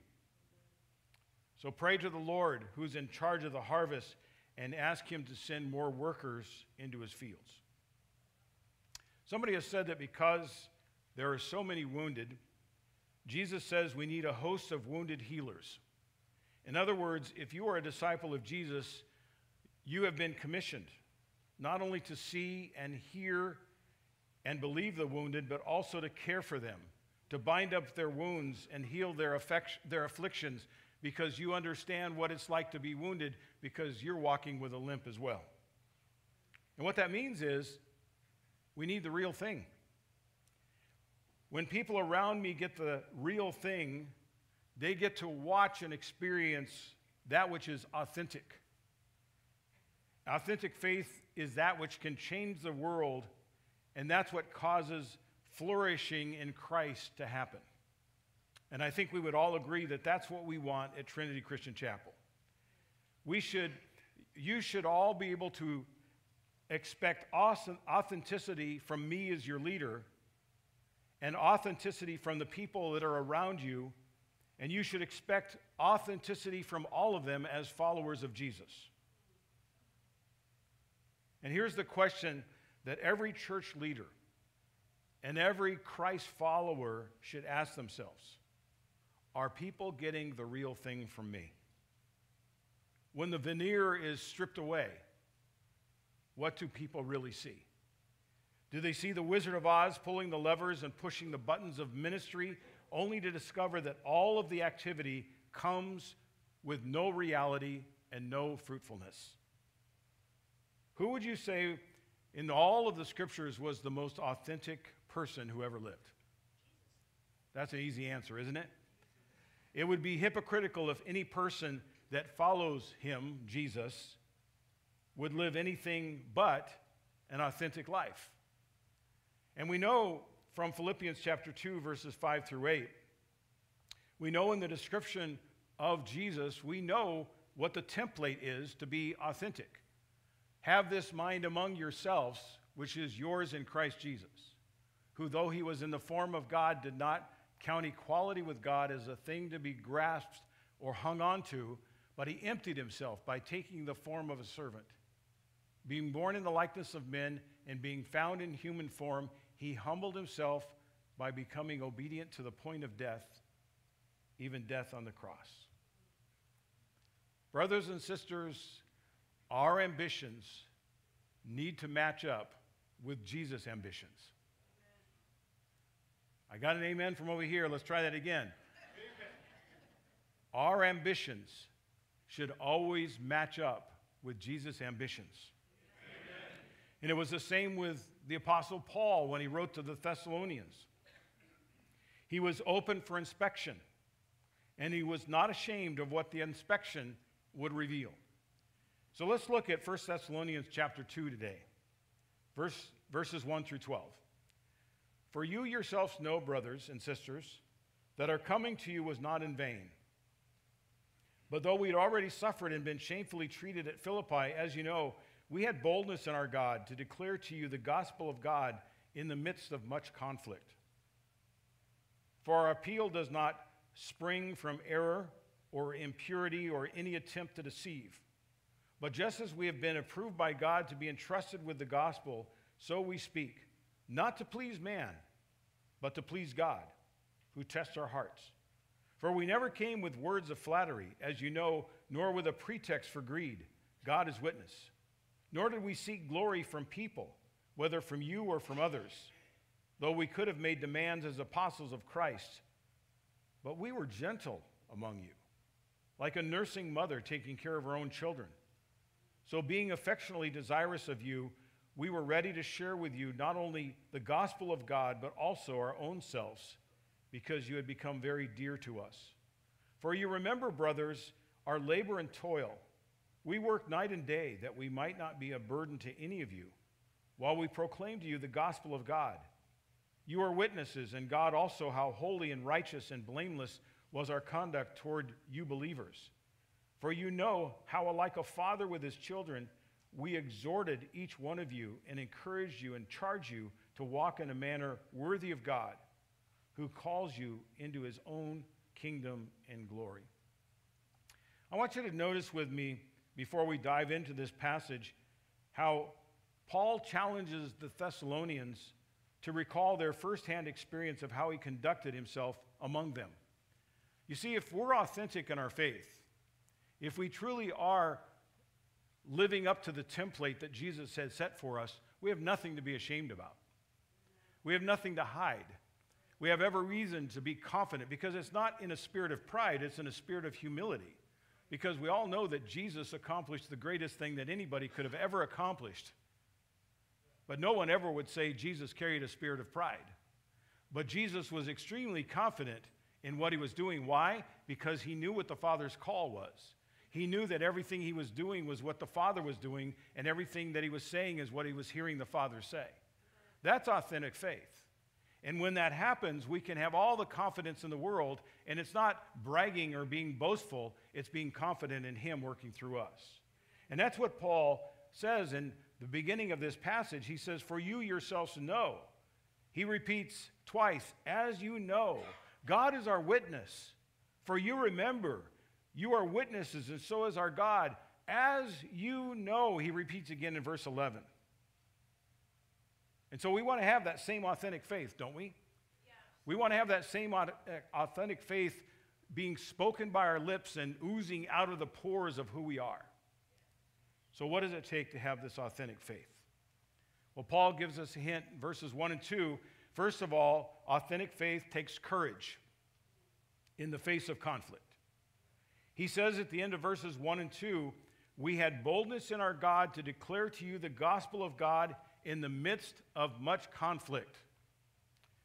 So pray to the Lord who's in charge of the harvest and ask him to send more workers into his fields. Somebody has said that because there are so many wounded, Jesus says we need a host of wounded healers. In other words, if you are a disciple of Jesus, you have been commissioned not only to see and hear and believe the wounded, but also to care for them, to bind up their wounds and heal their afflictions, because you understand what it's like to be wounded because you're walking with a limp as well. And what that means is we need the real thing. When people around me get the real thing, they get to watch and experience that which is authentic. Authentic faith is that which can change the world, and that's what causes flourishing in Christ to happen. And I think we would all agree that that's what we want at Trinity Christian Chapel. You should all be able to expect authenticity from me as your leader and authenticity from the people that are around you, and you should expect authenticity from all of them as followers of Jesus. And here's the question that every church leader and every Christ follower should ask themselves. Are people getting the real thing from me? When the veneer is stripped away, what do people really see? Do they see the Wizard of Oz pulling the levers and pushing the buttons of ministry, only to discover that all of the activity comes with no reality and no fruitfulness? Who would you say in all of the scriptures was the most authentic person who ever lived? That's an easy answer, isn't it? It would be hypocritical if any person that follows him, Jesus, would live anything but an authentic life. And we know from Philippians chapter 2, verses 5 through 8, we know in the description of Jesus, we know what the template is to be authentic. Have this mind among yourselves, which is yours in Christ Jesus, who though he was in the form of God, did not count equality with God as a thing to be grasped or hung on to, but he emptied himself by taking the form of a servant. Being born in the likeness of men and being found in human form, he humbled himself by becoming obedient to the point of death, even death on the cross. Brothers and sisters, our ambitions need to match up with Jesus' ambitions. I got an amen from over here. Let's try that again. Our ambitions should always match up with Jesus' ambitions. Amen. And it was the same with the Apostle Paul when he wrote to the Thessalonians. He was open for inspection, and he was not ashamed of what the inspection would reveal. So let's look at 1 Thessalonians chapter 2 today, verses 1 through 12. For you yourselves know, brothers and sisters, that our coming to you was not in vain. But though we had already suffered and been shamefully treated at Philippi, as you know, we had boldness in our God to declare to you the gospel of God in the midst of much conflict. For our appeal does not spring from error or impurity or any attempt to deceive. But just as we have been approved by God to be entrusted with the gospel, so we speak, not to please man, but to please God, who tests our hearts. For we never came with words of flattery, as you know, nor with a pretext for greed. God is witness. Nor did we seek glory from people, whether from you or from others, though we could have made demands as apostles of Christ. But we were gentle among you, like a nursing mother taking care of her own children. So being affectionately desirous of you, we were ready to share with you not only the gospel of God, but also our own selves, because you had become very dear to us. For you remember, brothers, our labor and toil. We worked night and day that we might not be a burden to any of you, while we proclaim to you the gospel of God. You are witnesses, and God also, how holy and righteous and blameless was our conduct toward you believers. For you know how, like a father with his children, we exhorted each one of you and encouraged you and charged you to walk in a manner worthy of God, who calls you into his own kingdom and glory. I want you to notice with me, before we dive into this passage, how Paul challenges the Thessalonians to recall their firsthand experience of how he conducted himself among them. You see, if we're authentic in our faith, if we truly are living up to the template that Jesus had set for us, we have nothing to be ashamed about. We have nothing to hide. We have every reason to be confident, because it's not in a spirit of pride, it's in a spirit of humility. Because we all know that Jesus accomplished the greatest thing that anybody could have ever accomplished. But no one ever would say Jesus carried a spirit of pride. But Jesus was extremely confident in what he was doing. Why? Because he knew what the Father's call was. He knew that everything he was doing was what the Father was doing, and everything that he was saying is what he was hearing the Father say. That's authentic faith. And when that happens, we can have all the confidence in the world, and it's not bragging or being boastful, it's being confident in him working through us. And that's what Paul says in the beginning of this passage. He says, for you yourselves know. He repeats twice, as you know. God is our witness. For you remember, you are witnesses, and so is our God. As you know, he repeats again in verse 11. And so we want to have that same authentic faith, don't we? Yeah. We want to have that same authentic faith being spoken by our lips and oozing out of the pores of who we are. So what does it take to have this authentic faith? Well, Paul gives us a hint, verses 1 and 2. First of all, authentic faith takes courage in the face of conflict. He says at the end of verses 1 and 2, we had boldness in our God to declare to you the gospel of God in the midst of much conflict.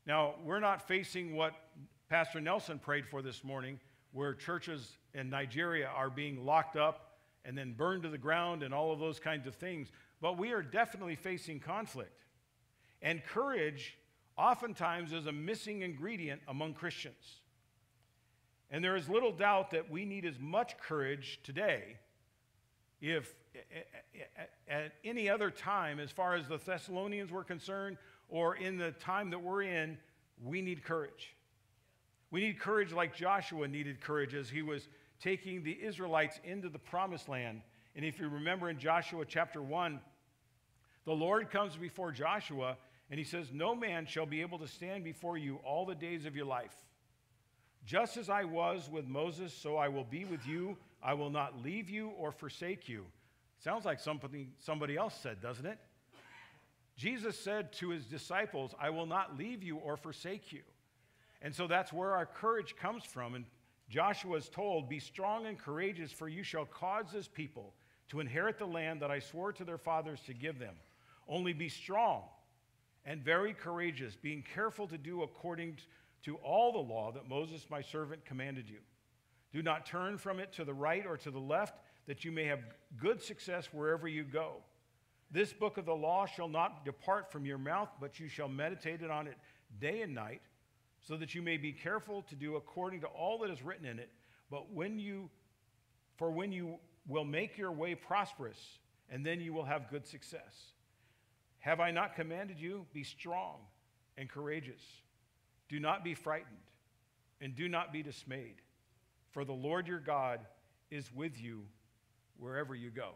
Now, we're not facing what Pastor Nelson prayed for this morning, where churches in Nigeria are being locked up and then burned to the ground and all of those kinds of things. But we are definitely facing conflict. And courage oftentimes is a missing ingredient among Christians. And there is little doubt that we need as much courage today if at any other time, as far as the Thessalonians were concerned, or in the time that we're in, we need courage. We need courage like Joshua needed courage as he was taking the Israelites into the promised land. And if you remember in Joshua chapter 1, the Lord comes before Joshua and he says, "No man shall be able to stand before you all the days of your life. Just as I was with Moses, so I will be with you. I will not leave you or forsake you." Sounds like somebody else said, doesn't it? Jesus said to his disciples, "I will not leave you or forsake you." And so that's where our courage comes from. And Joshua is told, "Be strong and courageous, for you shall cause this people to inherit the land that I swore to their fathers to give them. Only be strong and very courageous, being careful to do according to all the law that Moses my servant commanded you. Do not turn from it to the right or to the left, that you may have good success wherever you go. This book of the law shall not depart from your mouth, but you shall meditate on it day and night, so that you may be careful to do according to all that is written in it. But when you will make your way prosperous, and then you will have good success. Have I not commanded you? Be strong and courageous. Do not be frightened, and do not be dismayed, for the Lord your God is with you wherever you go."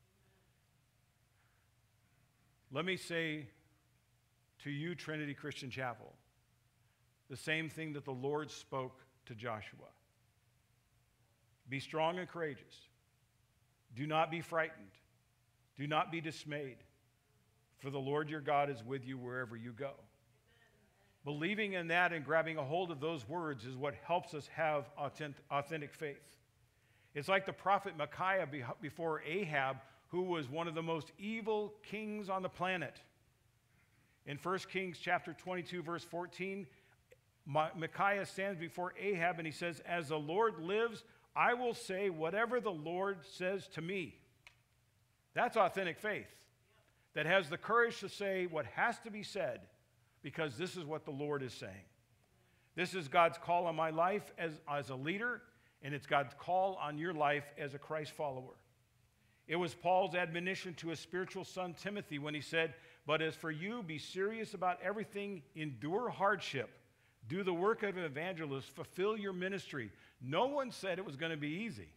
Let me say to you, Trinity Christian Chapel, the same thing that the Lord spoke to Joshua. Be strong and courageous. Do not be frightened. Do not be dismayed, for the Lord your God is with you wherever you go. Believing in that and grabbing a hold of those words is what helps us have authentic faith. It's like the prophet Micaiah before Ahab, who was one of the most evil kings on the planet. In 1 Kings chapter 22, verse 14, Micaiah stands before Ahab and he says, "As the Lord lives, I will say whatever the Lord says to me." That's authentic faith that has the courage to say what has to be said, because this is what the Lord is saying. This is God's call on my life as a leader, and it's God's call on your life as a Christ follower. It was Paul's admonition to his spiritual son Timothy when he said, "But as for you, be serious about everything, endure hardship, do the work of an evangelist, fulfill your ministry." No one said it was going to be easy.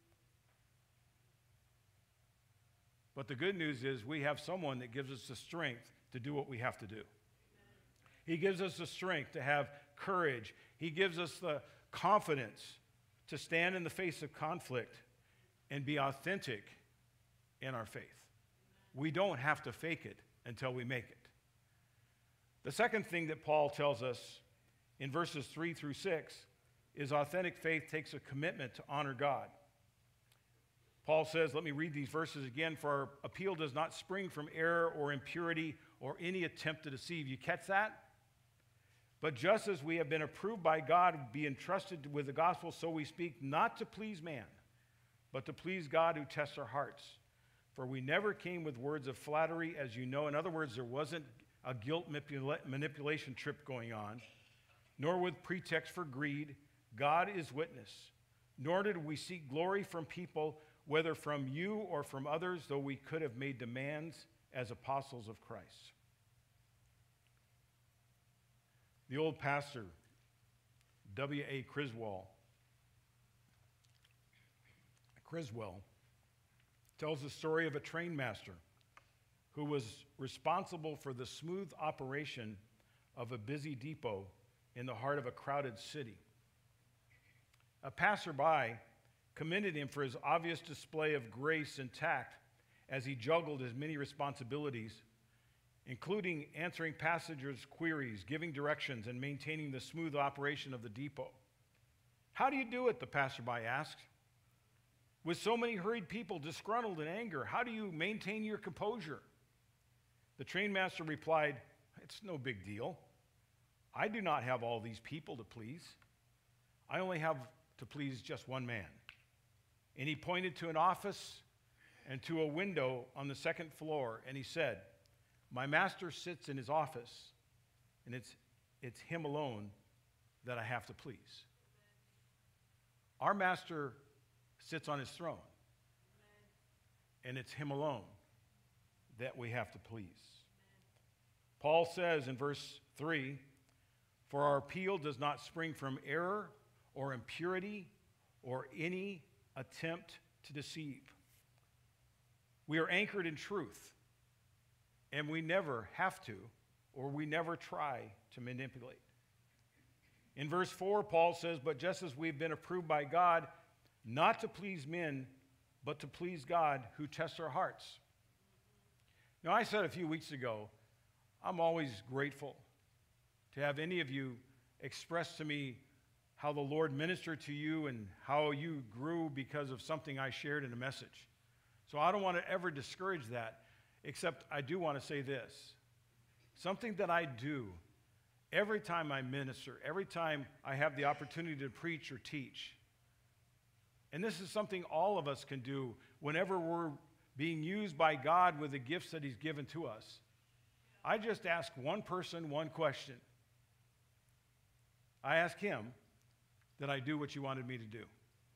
But the good news is we have someone that gives us the strength to do what we have to do. He gives us the strength to have courage. He gives us the confidence to stand in the face of conflict and be authentic in our faith. We don't have to fake it until we make it. The second thing that Paul tells us in verses 3 through 6 is authentic faith takes a commitment to honor God. Paul says, let me read these verses again, "For our appeal does not spring from error or impurity or any attempt to deceive." You catch that? "But just as we have been approved by God, be entrusted with the gospel, so we speak not to please man, but to please God who tests our hearts. For we never came with words of flattery, as you know." In other words, there wasn't a guilt manipulation trip going on, "nor with pretext for greed. God is witness. Nor did we seek glory from people, whether from you or from others, though we could have made demands as apostles of Christ." The old pastor, W.A. Criswell, tells the story of a train master who was responsible for the smooth operation of a busy depot in the heart of a crowded city. A passerby commended him for his obvious display of grace and tact as he juggled his many responsibilities, including answering passengers' queries, giving directions, and maintaining the smooth operation of the depot. "How do you do it?" the passerby asked. "With so many hurried people, disgruntled in anger, how do you maintain your composure?" The trainmaster replied, "It's no big deal. I do not have all these people to please. I only have to please just one man. And he pointed to an office and to a window on the second floor, and he said, my master sits in his office, and it's him alone that I have to please. Our master sits on his throne, and it's him alone that we have to please. Paul says in verse 3, for our appeal does not spring from error or impurity or any attempt to deceive. We are anchored in truth, and we never have to, or we never try to manipulate. In verse 4, Paul says, but just as we've been approved by God, not to please men, but to please God who tests our hearts. Now, I said a few weeks ago, I'm always grateful to have any of you express to me how the Lord ministered to you and how you grew because of something I shared in a message. So I don't want to ever discourage that, except I do want to say this. Something that I do every time I minister, every time I have the opportunity to preach or teach, and this is something all of us can do whenever we're being used by God with the gifts that He's given to us. I just ask one person one question. I ask him, did I do what you wanted me to do?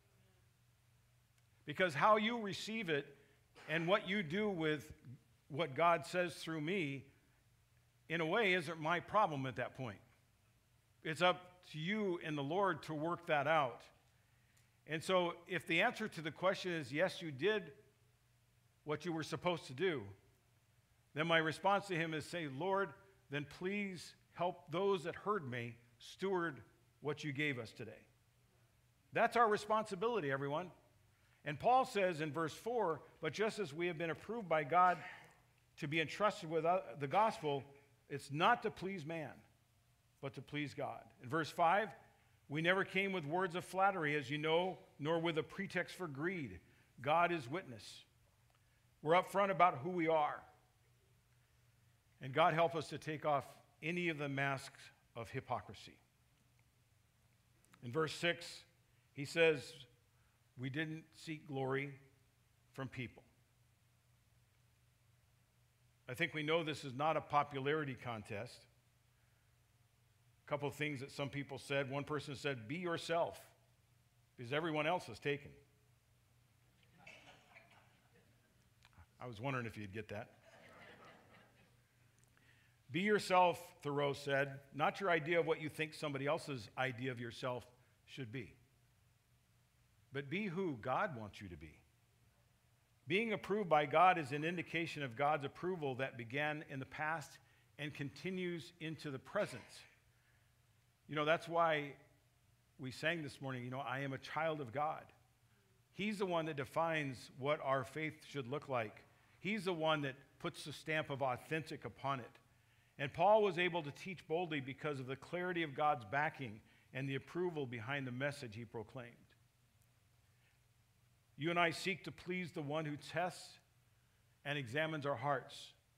Because how you receive it and what you do with what God says through me, in a way, isn't my problem at that point. It's up to you and the Lord to work that out. And so if the answer to the question is, yes, you did what you were supposed to do, then my response to Him is say, Lord, then please help those that heard me steward what you gave us today. That's our responsibility, everyone. And Paul says in verse 4, but just as we have been approved by God to be entrusted with the gospel, it's not to please man, but to please God. In verse 5, we never came with words of flattery, as you know, nor with a pretext for greed. God is witness. We're upfront about who we are. And God help us to take off any of the masks of hypocrisy. In verse 6, he says, we didn't seek glory from people. I think we know this is not a popularity contest. A couple of things that some people said. One person said, be yourself, because everyone else is taken. I was wondering if you'd get that. Be yourself, Thoreau said, not your idea of what you think somebody else's idea of yourself should be, but be who God wants you to be. Being approved by God is an indication of God's approval that began in the past and continues into the present. You know, that's why we sang this morning, I am a child of God. He's the one that defines what our faith should look like. He's the one that puts the stamp of authentic upon it. And Paul was able to teach boldly because of the clarity of God's backing and the approval behind the message he proclaimed. You and I seek to please the one who tests and examines our hearts,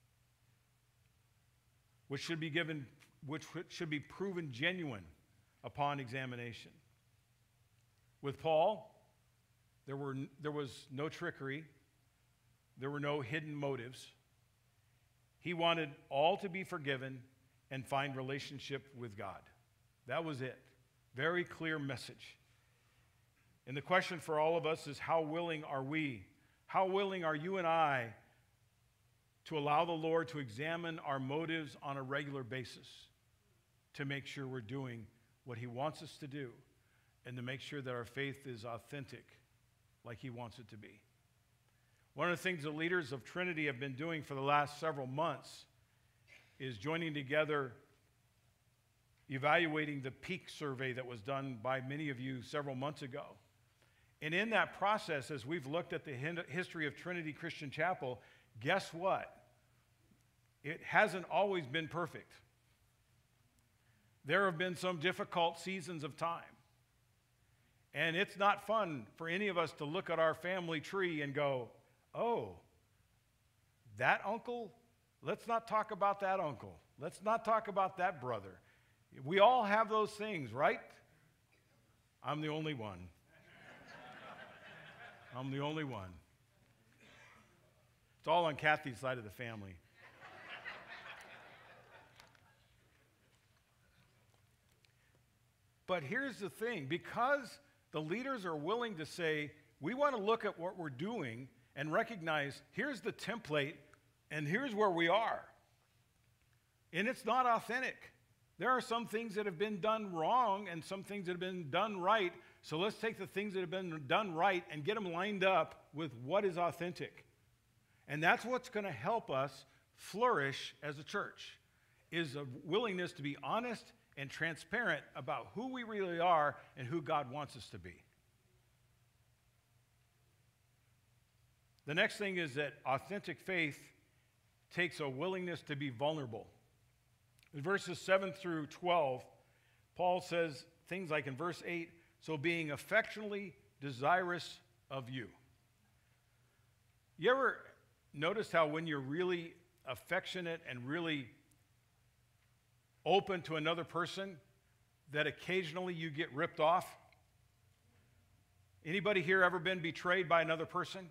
which should be proven genuine upon examination. With Paul, there was no trickery. There were no hidden motives. He wanted all to be forgiven and find relationship with God. That was it. Very clear message. And the question for all of us is, how willing are we? How willing are you and I to allow the Lord to examine our motives on a regular basis to make sure we're doing what He wants us to do and to make sure that our faith is authentic like He wants it to be? One of the things the leaders of Trinity have been doing for the last several months is joining together, evaluating the peak survey that was done by many of you several months ago. And in that process, as we've looked at the history of Trinity Christian Chapel, guess what? It hasn't always been perfect. There have been some difficult seasons of time. And it's not fun for any of us to look at our family tree and go, oh, that uncle? Let's not talk about that uncle. Let's not talk about that brother. We all have those things, right? I'm the only one. I'm the only one. It's all on Kathy's side of the family. But here's the thing, because the leaders are willing to say, we want to look at what we're doing and recognize, here's the template and here's where we are. And it's not authentic. There are some things that have been done wrong and some things that have been done right. So let's take the things that have been done right and get them lined up with what is authentic. And that's what's going to help us flourish as a church, is a willingness to be honest and transparent about who we really are and who God wants us to be. The next thing is that authentic faith takes a willingness to be vulnerable. In verses 7 through 12, Paul says things like in verse 8, so being affectionately desirous of you. You ever notice how when you're really affectionate and really open to another person, that occasionally you get ripped off? Anybody here ever been betrayed by another person?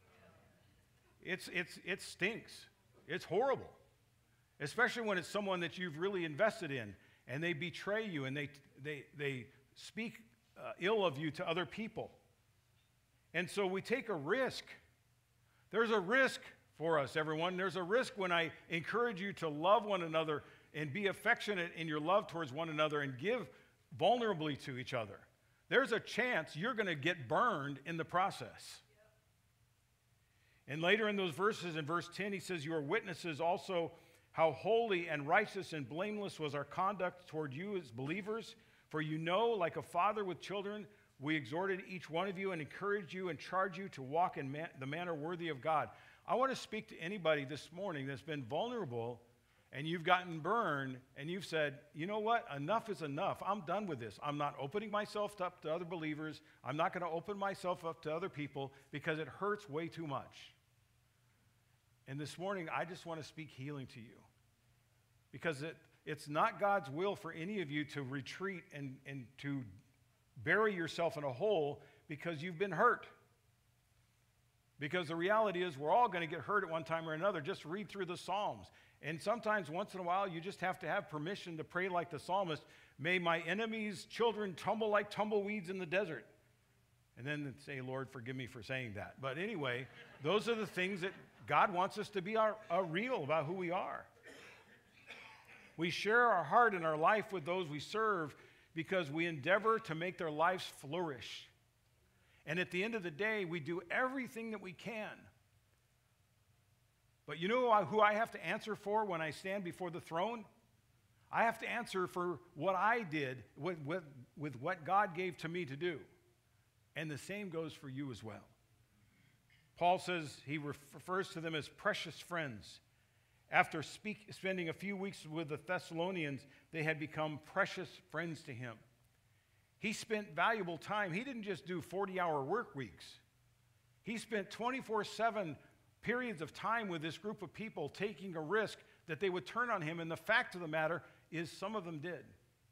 It stinks. It's horrible. Especially when it's someone that you've really invested in and they betray you and they speak ill of you to other people. And so we take a risk. There's a risk for us, everyone. There's a risk when I encourage you to love one another and be affectionate in your love towards one another and give vulnerably to each other. There's a chance you're going to get burned in the process. And later in those verses, in verse 10, he says, you are witnesses also how holy and righteous and blameless was our conduct toward you as believers. For you know, like a father with children, we exhorted each one of you and encouraged you and charged you to walk in the manner worthy of God. I want to speak to anybody this morning that's been vulnerable and you've gotten burned and you've said, you know what, enough is enough. I'm done with this. I'm not opening myself up to other believers. I'm not going to open myself up to other people because it hurts way too much. And this morning, I just want to speak healing to you because it's not God's will for any of you to retreat and to bury yourself in a hole because you've been hurt. Because the reality is we're all going to get hurt at one time or another. Just read through the Psalms. And sometimes, once in a while, you just have to have permission to pray like the psalmist, may my enemies' children tumble like tumbleweeds in the desert. And then say, Lord, forgive me for saying that. But anyway, those are the things that God wants us to be real about who we are. We share our heart and our life with those we serve because we endeavor to make their lives flourish. And at the end of the day, we do everything that we can. But you know who I have to answer for when I stand before the throne? I have to answer for what I did with what God gave to me to do. And the same goes for you as well. Paul says he refers to them as precious friends. After spending a few weeks with the Thessalonians, they had become precious friends to him. He spent valuable time. He didn't just do 40-hour work weeks. He spent 24/7 periods of time with this group of people, taking a risk that they would turn on him. And the fact of the matter is some of them did.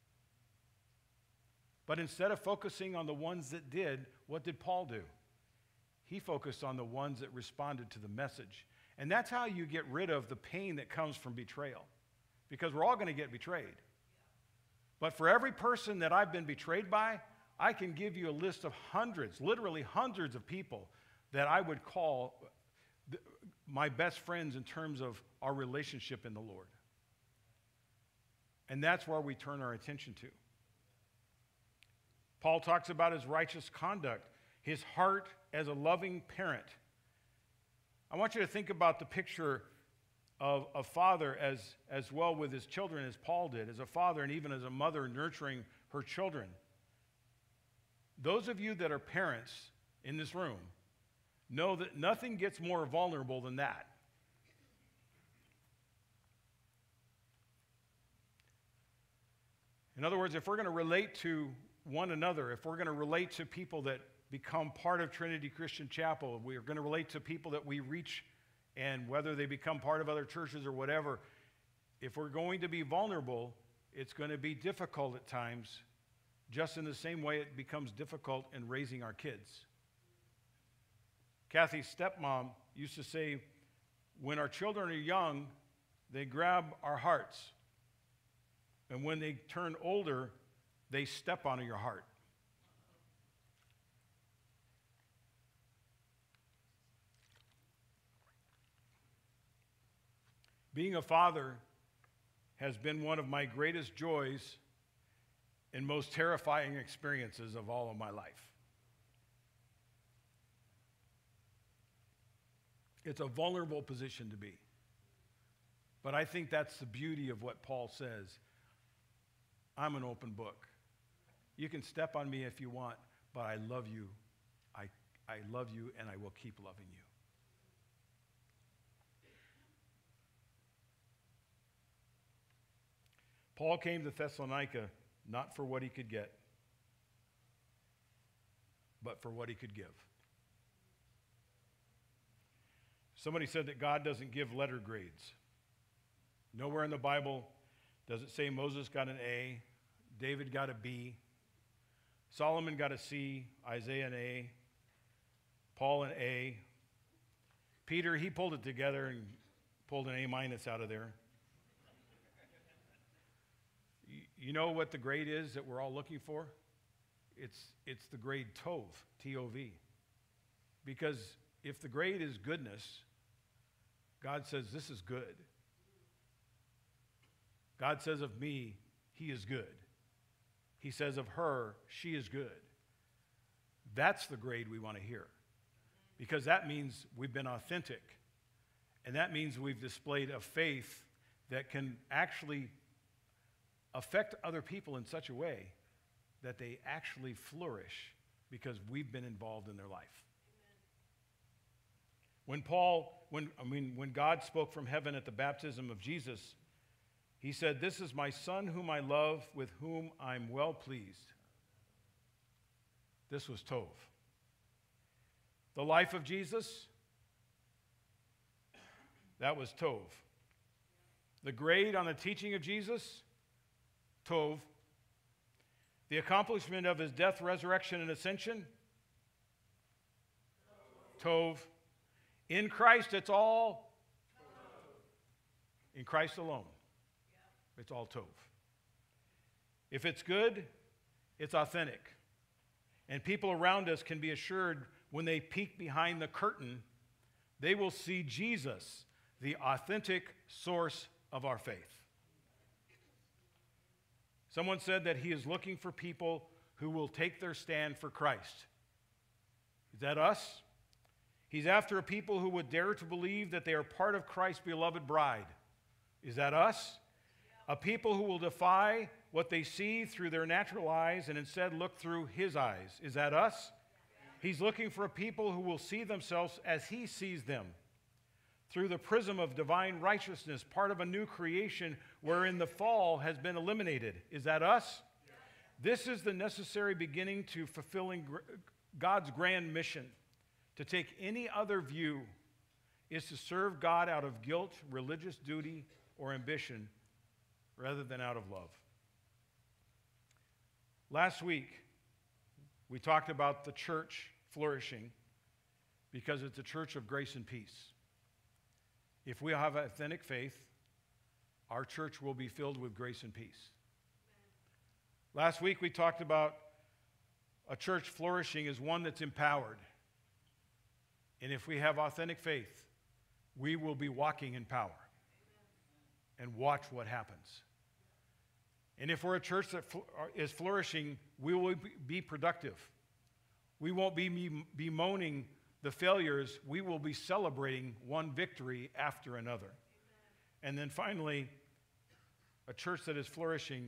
But instead of focusing on the ones that did, what did Paul do? He focused on the ones that responded to the message. And that's how you get rid of the pain that comes from betrayal. Because we're all going to get betrayed. But for every person that I've been betrayed by, I can give you a list of hundreds, literally hundreds of people that I would call my best friends in terms of our relationship in the Lord. And that's where we turn our attention to. Paul talks about his righteous conduct, his heart as a loving parent. I want you to think about the picture of a father as well with his children as Paul did, as a father and even as a mother nurturing her children. Those of you that are parents in this room know that nothing gets more vulnerable than that. In other words, if we're going to relate to one another, if we're going to relate to people that become part of Trinity Christian Chapel, we're going to relate to people that we reach, and whether they become part of other churches or whatever, if we're going to be vulnerable, It's going to be difficult at times, just in the same way it becomes difficult in raising our kids. Kathy's stepmom used to say, when our children are young, they grab our hearts. And when they turn older, they step on your heart. Being a father has been one of my greatest joys and most terrifying experiences of all of my life. It's a vulnerable position to be. But I think that's the beauty of what Paul says. I'm an open book. You can step on me if you want, but I love you. I love you, and I will keep loving you. Paul came to Thessalonica not for what he could get, but for what he could give. Somebody said that God doesn't give letter grades. Nowhere in the Bible does it say Moses got an A, David got a B, Solomon got a C, Isaiah an A, Paul an A. Peter, he pulled it together and pulled an A- out of there. You know what the grade is that we're all looking for? It's the grade TOV, T-O-V. Because if the grade is goodness, God says, this is good. God says of me, he is good. He says of her, she is good. That's the grade we want to hear. Because that means we've been authentic. And that means we've displayed a faith that can actually affect other people in such a way that they actually flourish because we've been involved in their life. When God spoke from heaven at the baptism of Jesus, he said, "This is my son whom I love, with whom I'm well pleased." This was Tov. The life of Jesus, that was Tov. The grade on the teaching of Jesus, Tov. The accomplishment of his death, resurrection, and ascension, Tov. In Christ, it's all in Christ alone. It's all Tov. If it's good, it's authentic. And people around us can be assured when they peek behind the curtain, they will see Jesus, the authentic source of our faith. Someone said that he is looking for people who will take their stand for Christ. Is that us? He's after a people who would dare to believe that they are part of Christ's beloved bride. Is that us? A people who will defy what they see through their natural eyes and instead look through his eyes. Is that us? He's looking for a people who will see themselves as he sees them, through the prism of divine righteousness, part of a new creation wherein the fall has been eliminated. Is that us? This is the necessary beginning to fulfilling God's grand mission. To take any other view is to serve God out of guilt, religious duty, or ambition, rather than out of love. Last week, we talked about the church flourishing because it's a church of grace and peace. If we have authentic faith, our church will be filled with grace and peace. Last week, we talked about a church flourishing is one that's empowered. And if we have authentic faith, we will be walking in power. And watch what happens. And if we're a church that is flourishing, we will be productive. We won't be bemoaning the failures. We will be celebrating one victory after another. And then finally, a church that is flourishing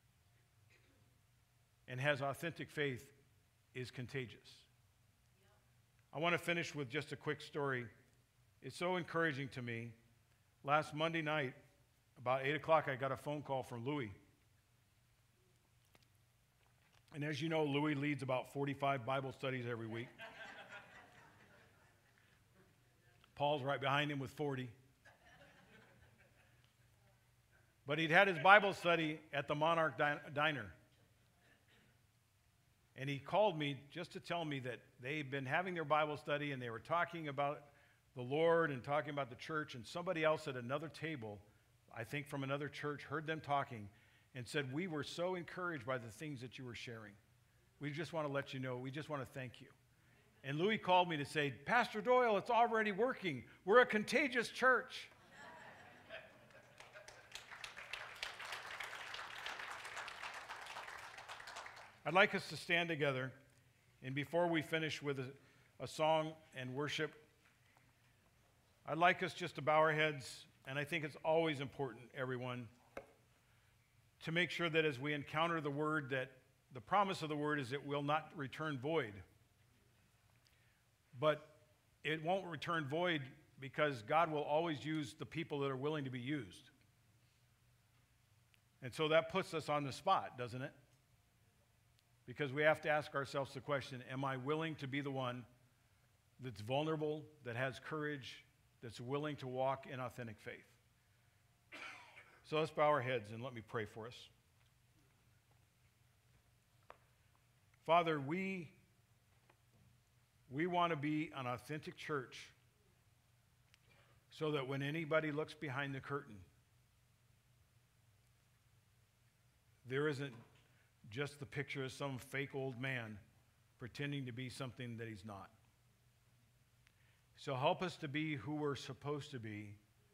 and has authentic faith is contagious. I want to finish with just a quick story. It's so encouraging to me. Last Monday night, about 8 o'clock, I got a phone call from Louis. And as you know, Louis leads about 45 Bible studies every week. Paul's right behind him with 40. But he'd had his Bible study at the Monarch Diner. And he called me just to tell me that they'd been having their Bible study and they were talking about the Lord and talking about the church. And somebody else at another table, I think from another church, heard them talking and said, "We were so encouraged by the things that you were sharing. We just want to let you know, we just want to thank you." And Louis called me to say, "Pastor Doyle, it's already working. We're a contagious church." I'd like us to stand together, and before we finish with a song and worship, I'd like us just to bow our heads, and I think it's always important, everyone, to make sure that as we encounter the word, that the promise of the word is it will not return void. But it won't return void because God will always use the people that are willing to be used. And so that puts us on the spot, doesn't it? Because we have to ask ourselves the question, am I willing to be the one that's vulnerable, that has courage, that's willing to walk in authentic faith? So let's bow our heads and let me pray for us. Father, we want to be an authentic church so that when anybody looks behind the curtain, there isn't just the picture of some fake old man pretending to be something that he's not. So help us to be who we're supposed to be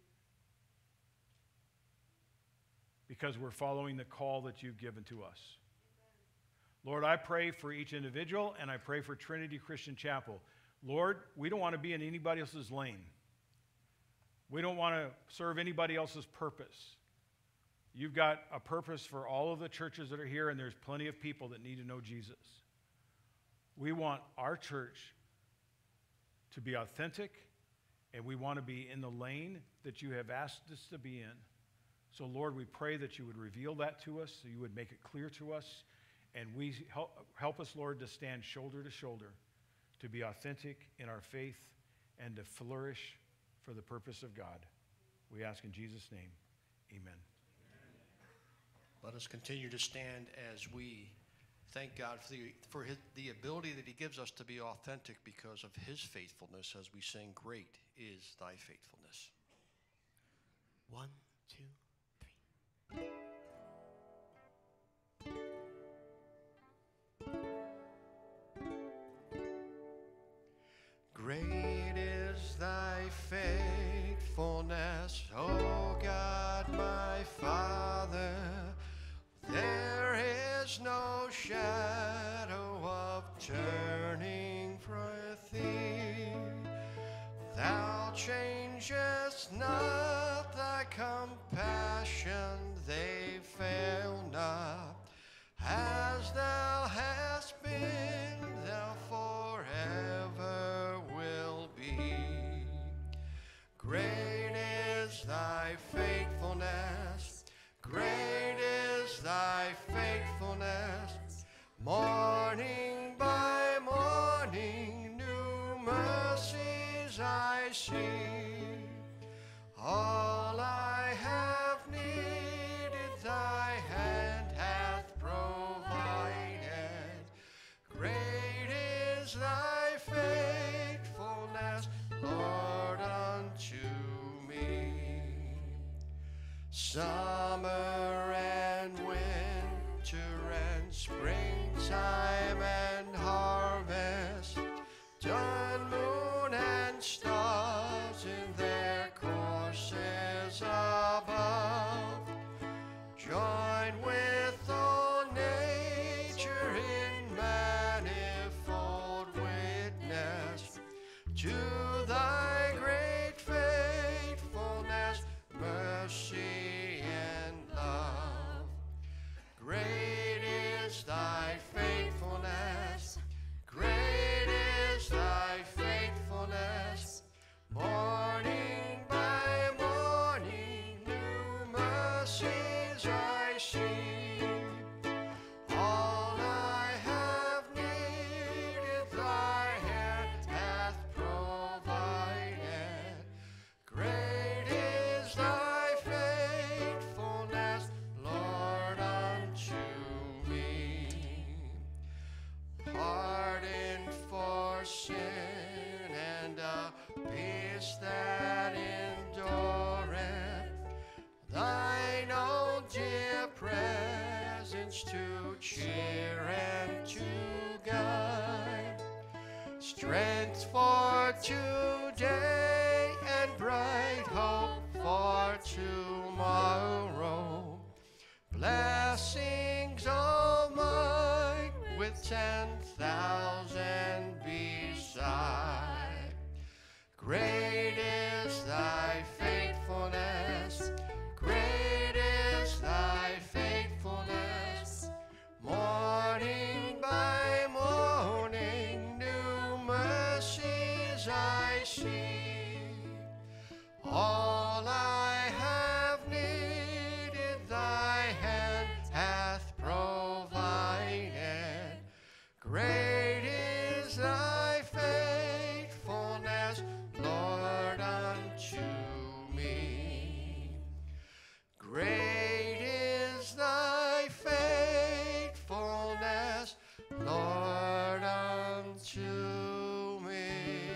because we're following the call that you've given to us. Lord, I pray for each individual, and I pray for Trinity Christian Chapel. Lord, we don't want to be in anybody else's lane. We don't want to serve anybody else's purpose. You've got a purpose for all of the churches that are here, and there's plenty of people that need to know Jesus. We want our church to be authentic, and we want to be in the lane that you have asked us to be in. So, Lord, we pray that you would reveal that to us, so you would make it clear to us, and we help us, Lord, to stand shoulder to shoulder, to be authentic in our faith, and to flourish for the purpose of God. We ask in Jesus' name, amen. Let us continue to stand as we thank God for the ability that he gives us to be authentic because of his faithfulness as we sing, "Great is thy faithfulness." 1, 2, 3. Great is thy faithfulness, O God, my Father. There is no shadow of turning for thee. Thou changest not, thy compassion, they fail not. As thou hast been, thou forever will be. Great is thy faithfulness, great is thy faithfulness. Morning by morning, new mercies I see. All I have needed, thy hand hath provided. Great is thy faithfulness, Lord, unto me. Summer and winter and springtime and harvest, sun, moon, and stars in their courses above, join with all nature in manifold witness to thy great faithfulness, mercy, and love. Great is thy faithfulness. hands to cheer and to guide, strength for today and bright hope for tomorrow. Blessings all mine with 10,000 beside. Great is thy faithfulness, great is thy faithfulness. Morning by morning, new mercies I see. All I have needed, thy hand hath provided. Great is thy faithfulness, Lord, unto me. Great is thy faithfulness, Lord, unto me.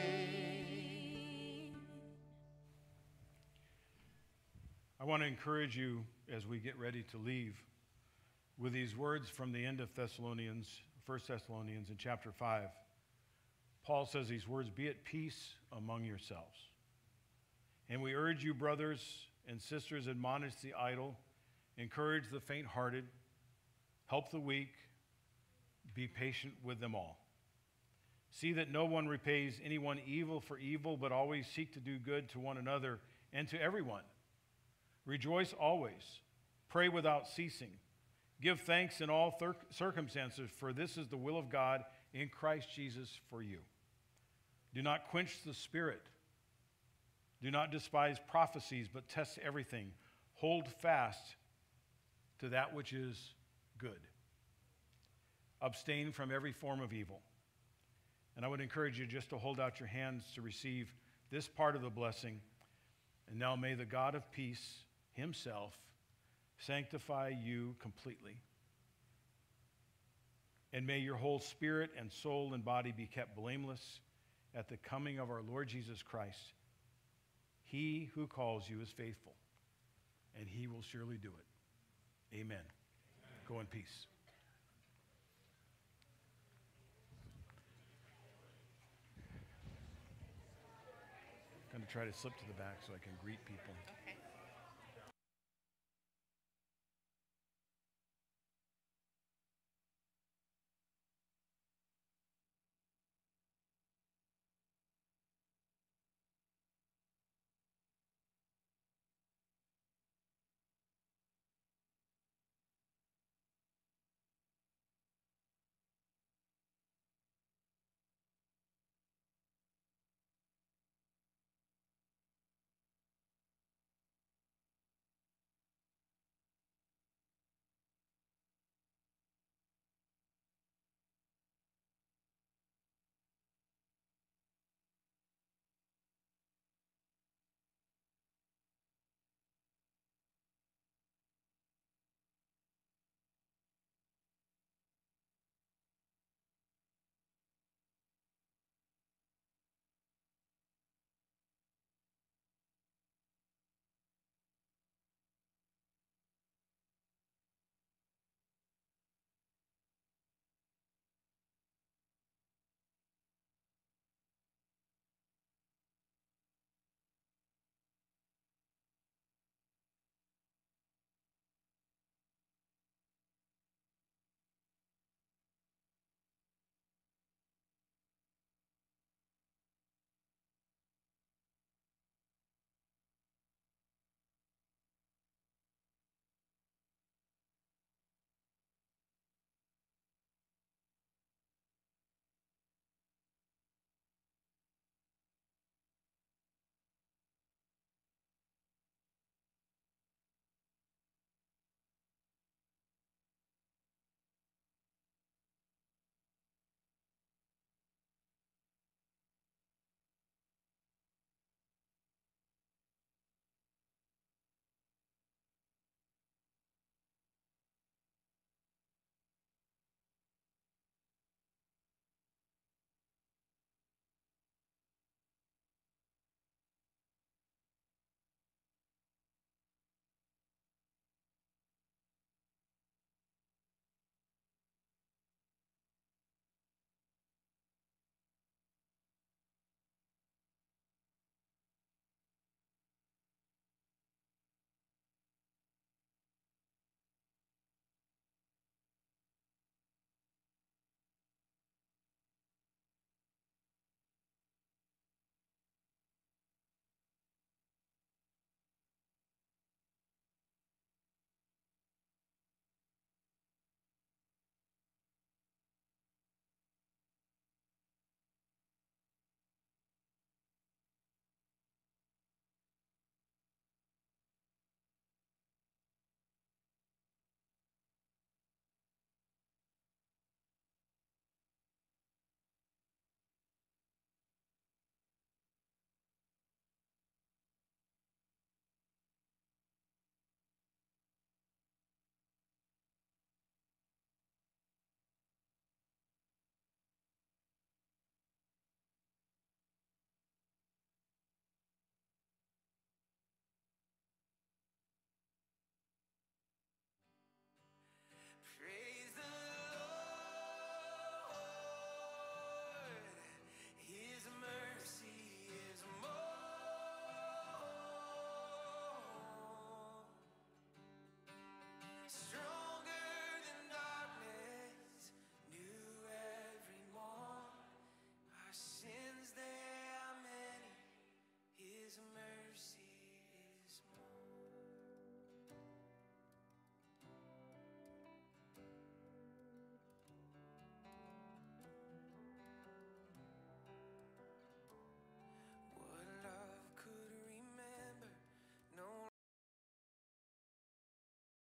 I want to encourage you as we get ready to leave with these words from the end of Thessalonians, 1 Thessalonians in chapter 5. Paul says these words, "Be at peace among yourselves. And we urge you, brothers and sisters, admonish the idle, encourage the faint-hearted, help the weak, be patient with them all. See that no one repays anyone evil for evil, but always seek to do good to one another and to everyone. Rejoice always, pray without ceasing. Give thanks in all circumstances, for this is the will of God in Christ Jesus for you. Do not quench the spirit. Do not despise prophecies, but test everything. Hold fast to that which is good. Abstain from every form of evil." And I would encourage you just to hold out your hands to receive this part of the blessing. And now may the God of peace himself sanctify you completely. And may your whole spirit and soul and body be kept blameless at the coming of our Lord Jesus Christ. He who calls you is faithful, and he will surely do it. Amen. Go in peace. I'm going to try to slip to the back so I can greet people. Okay.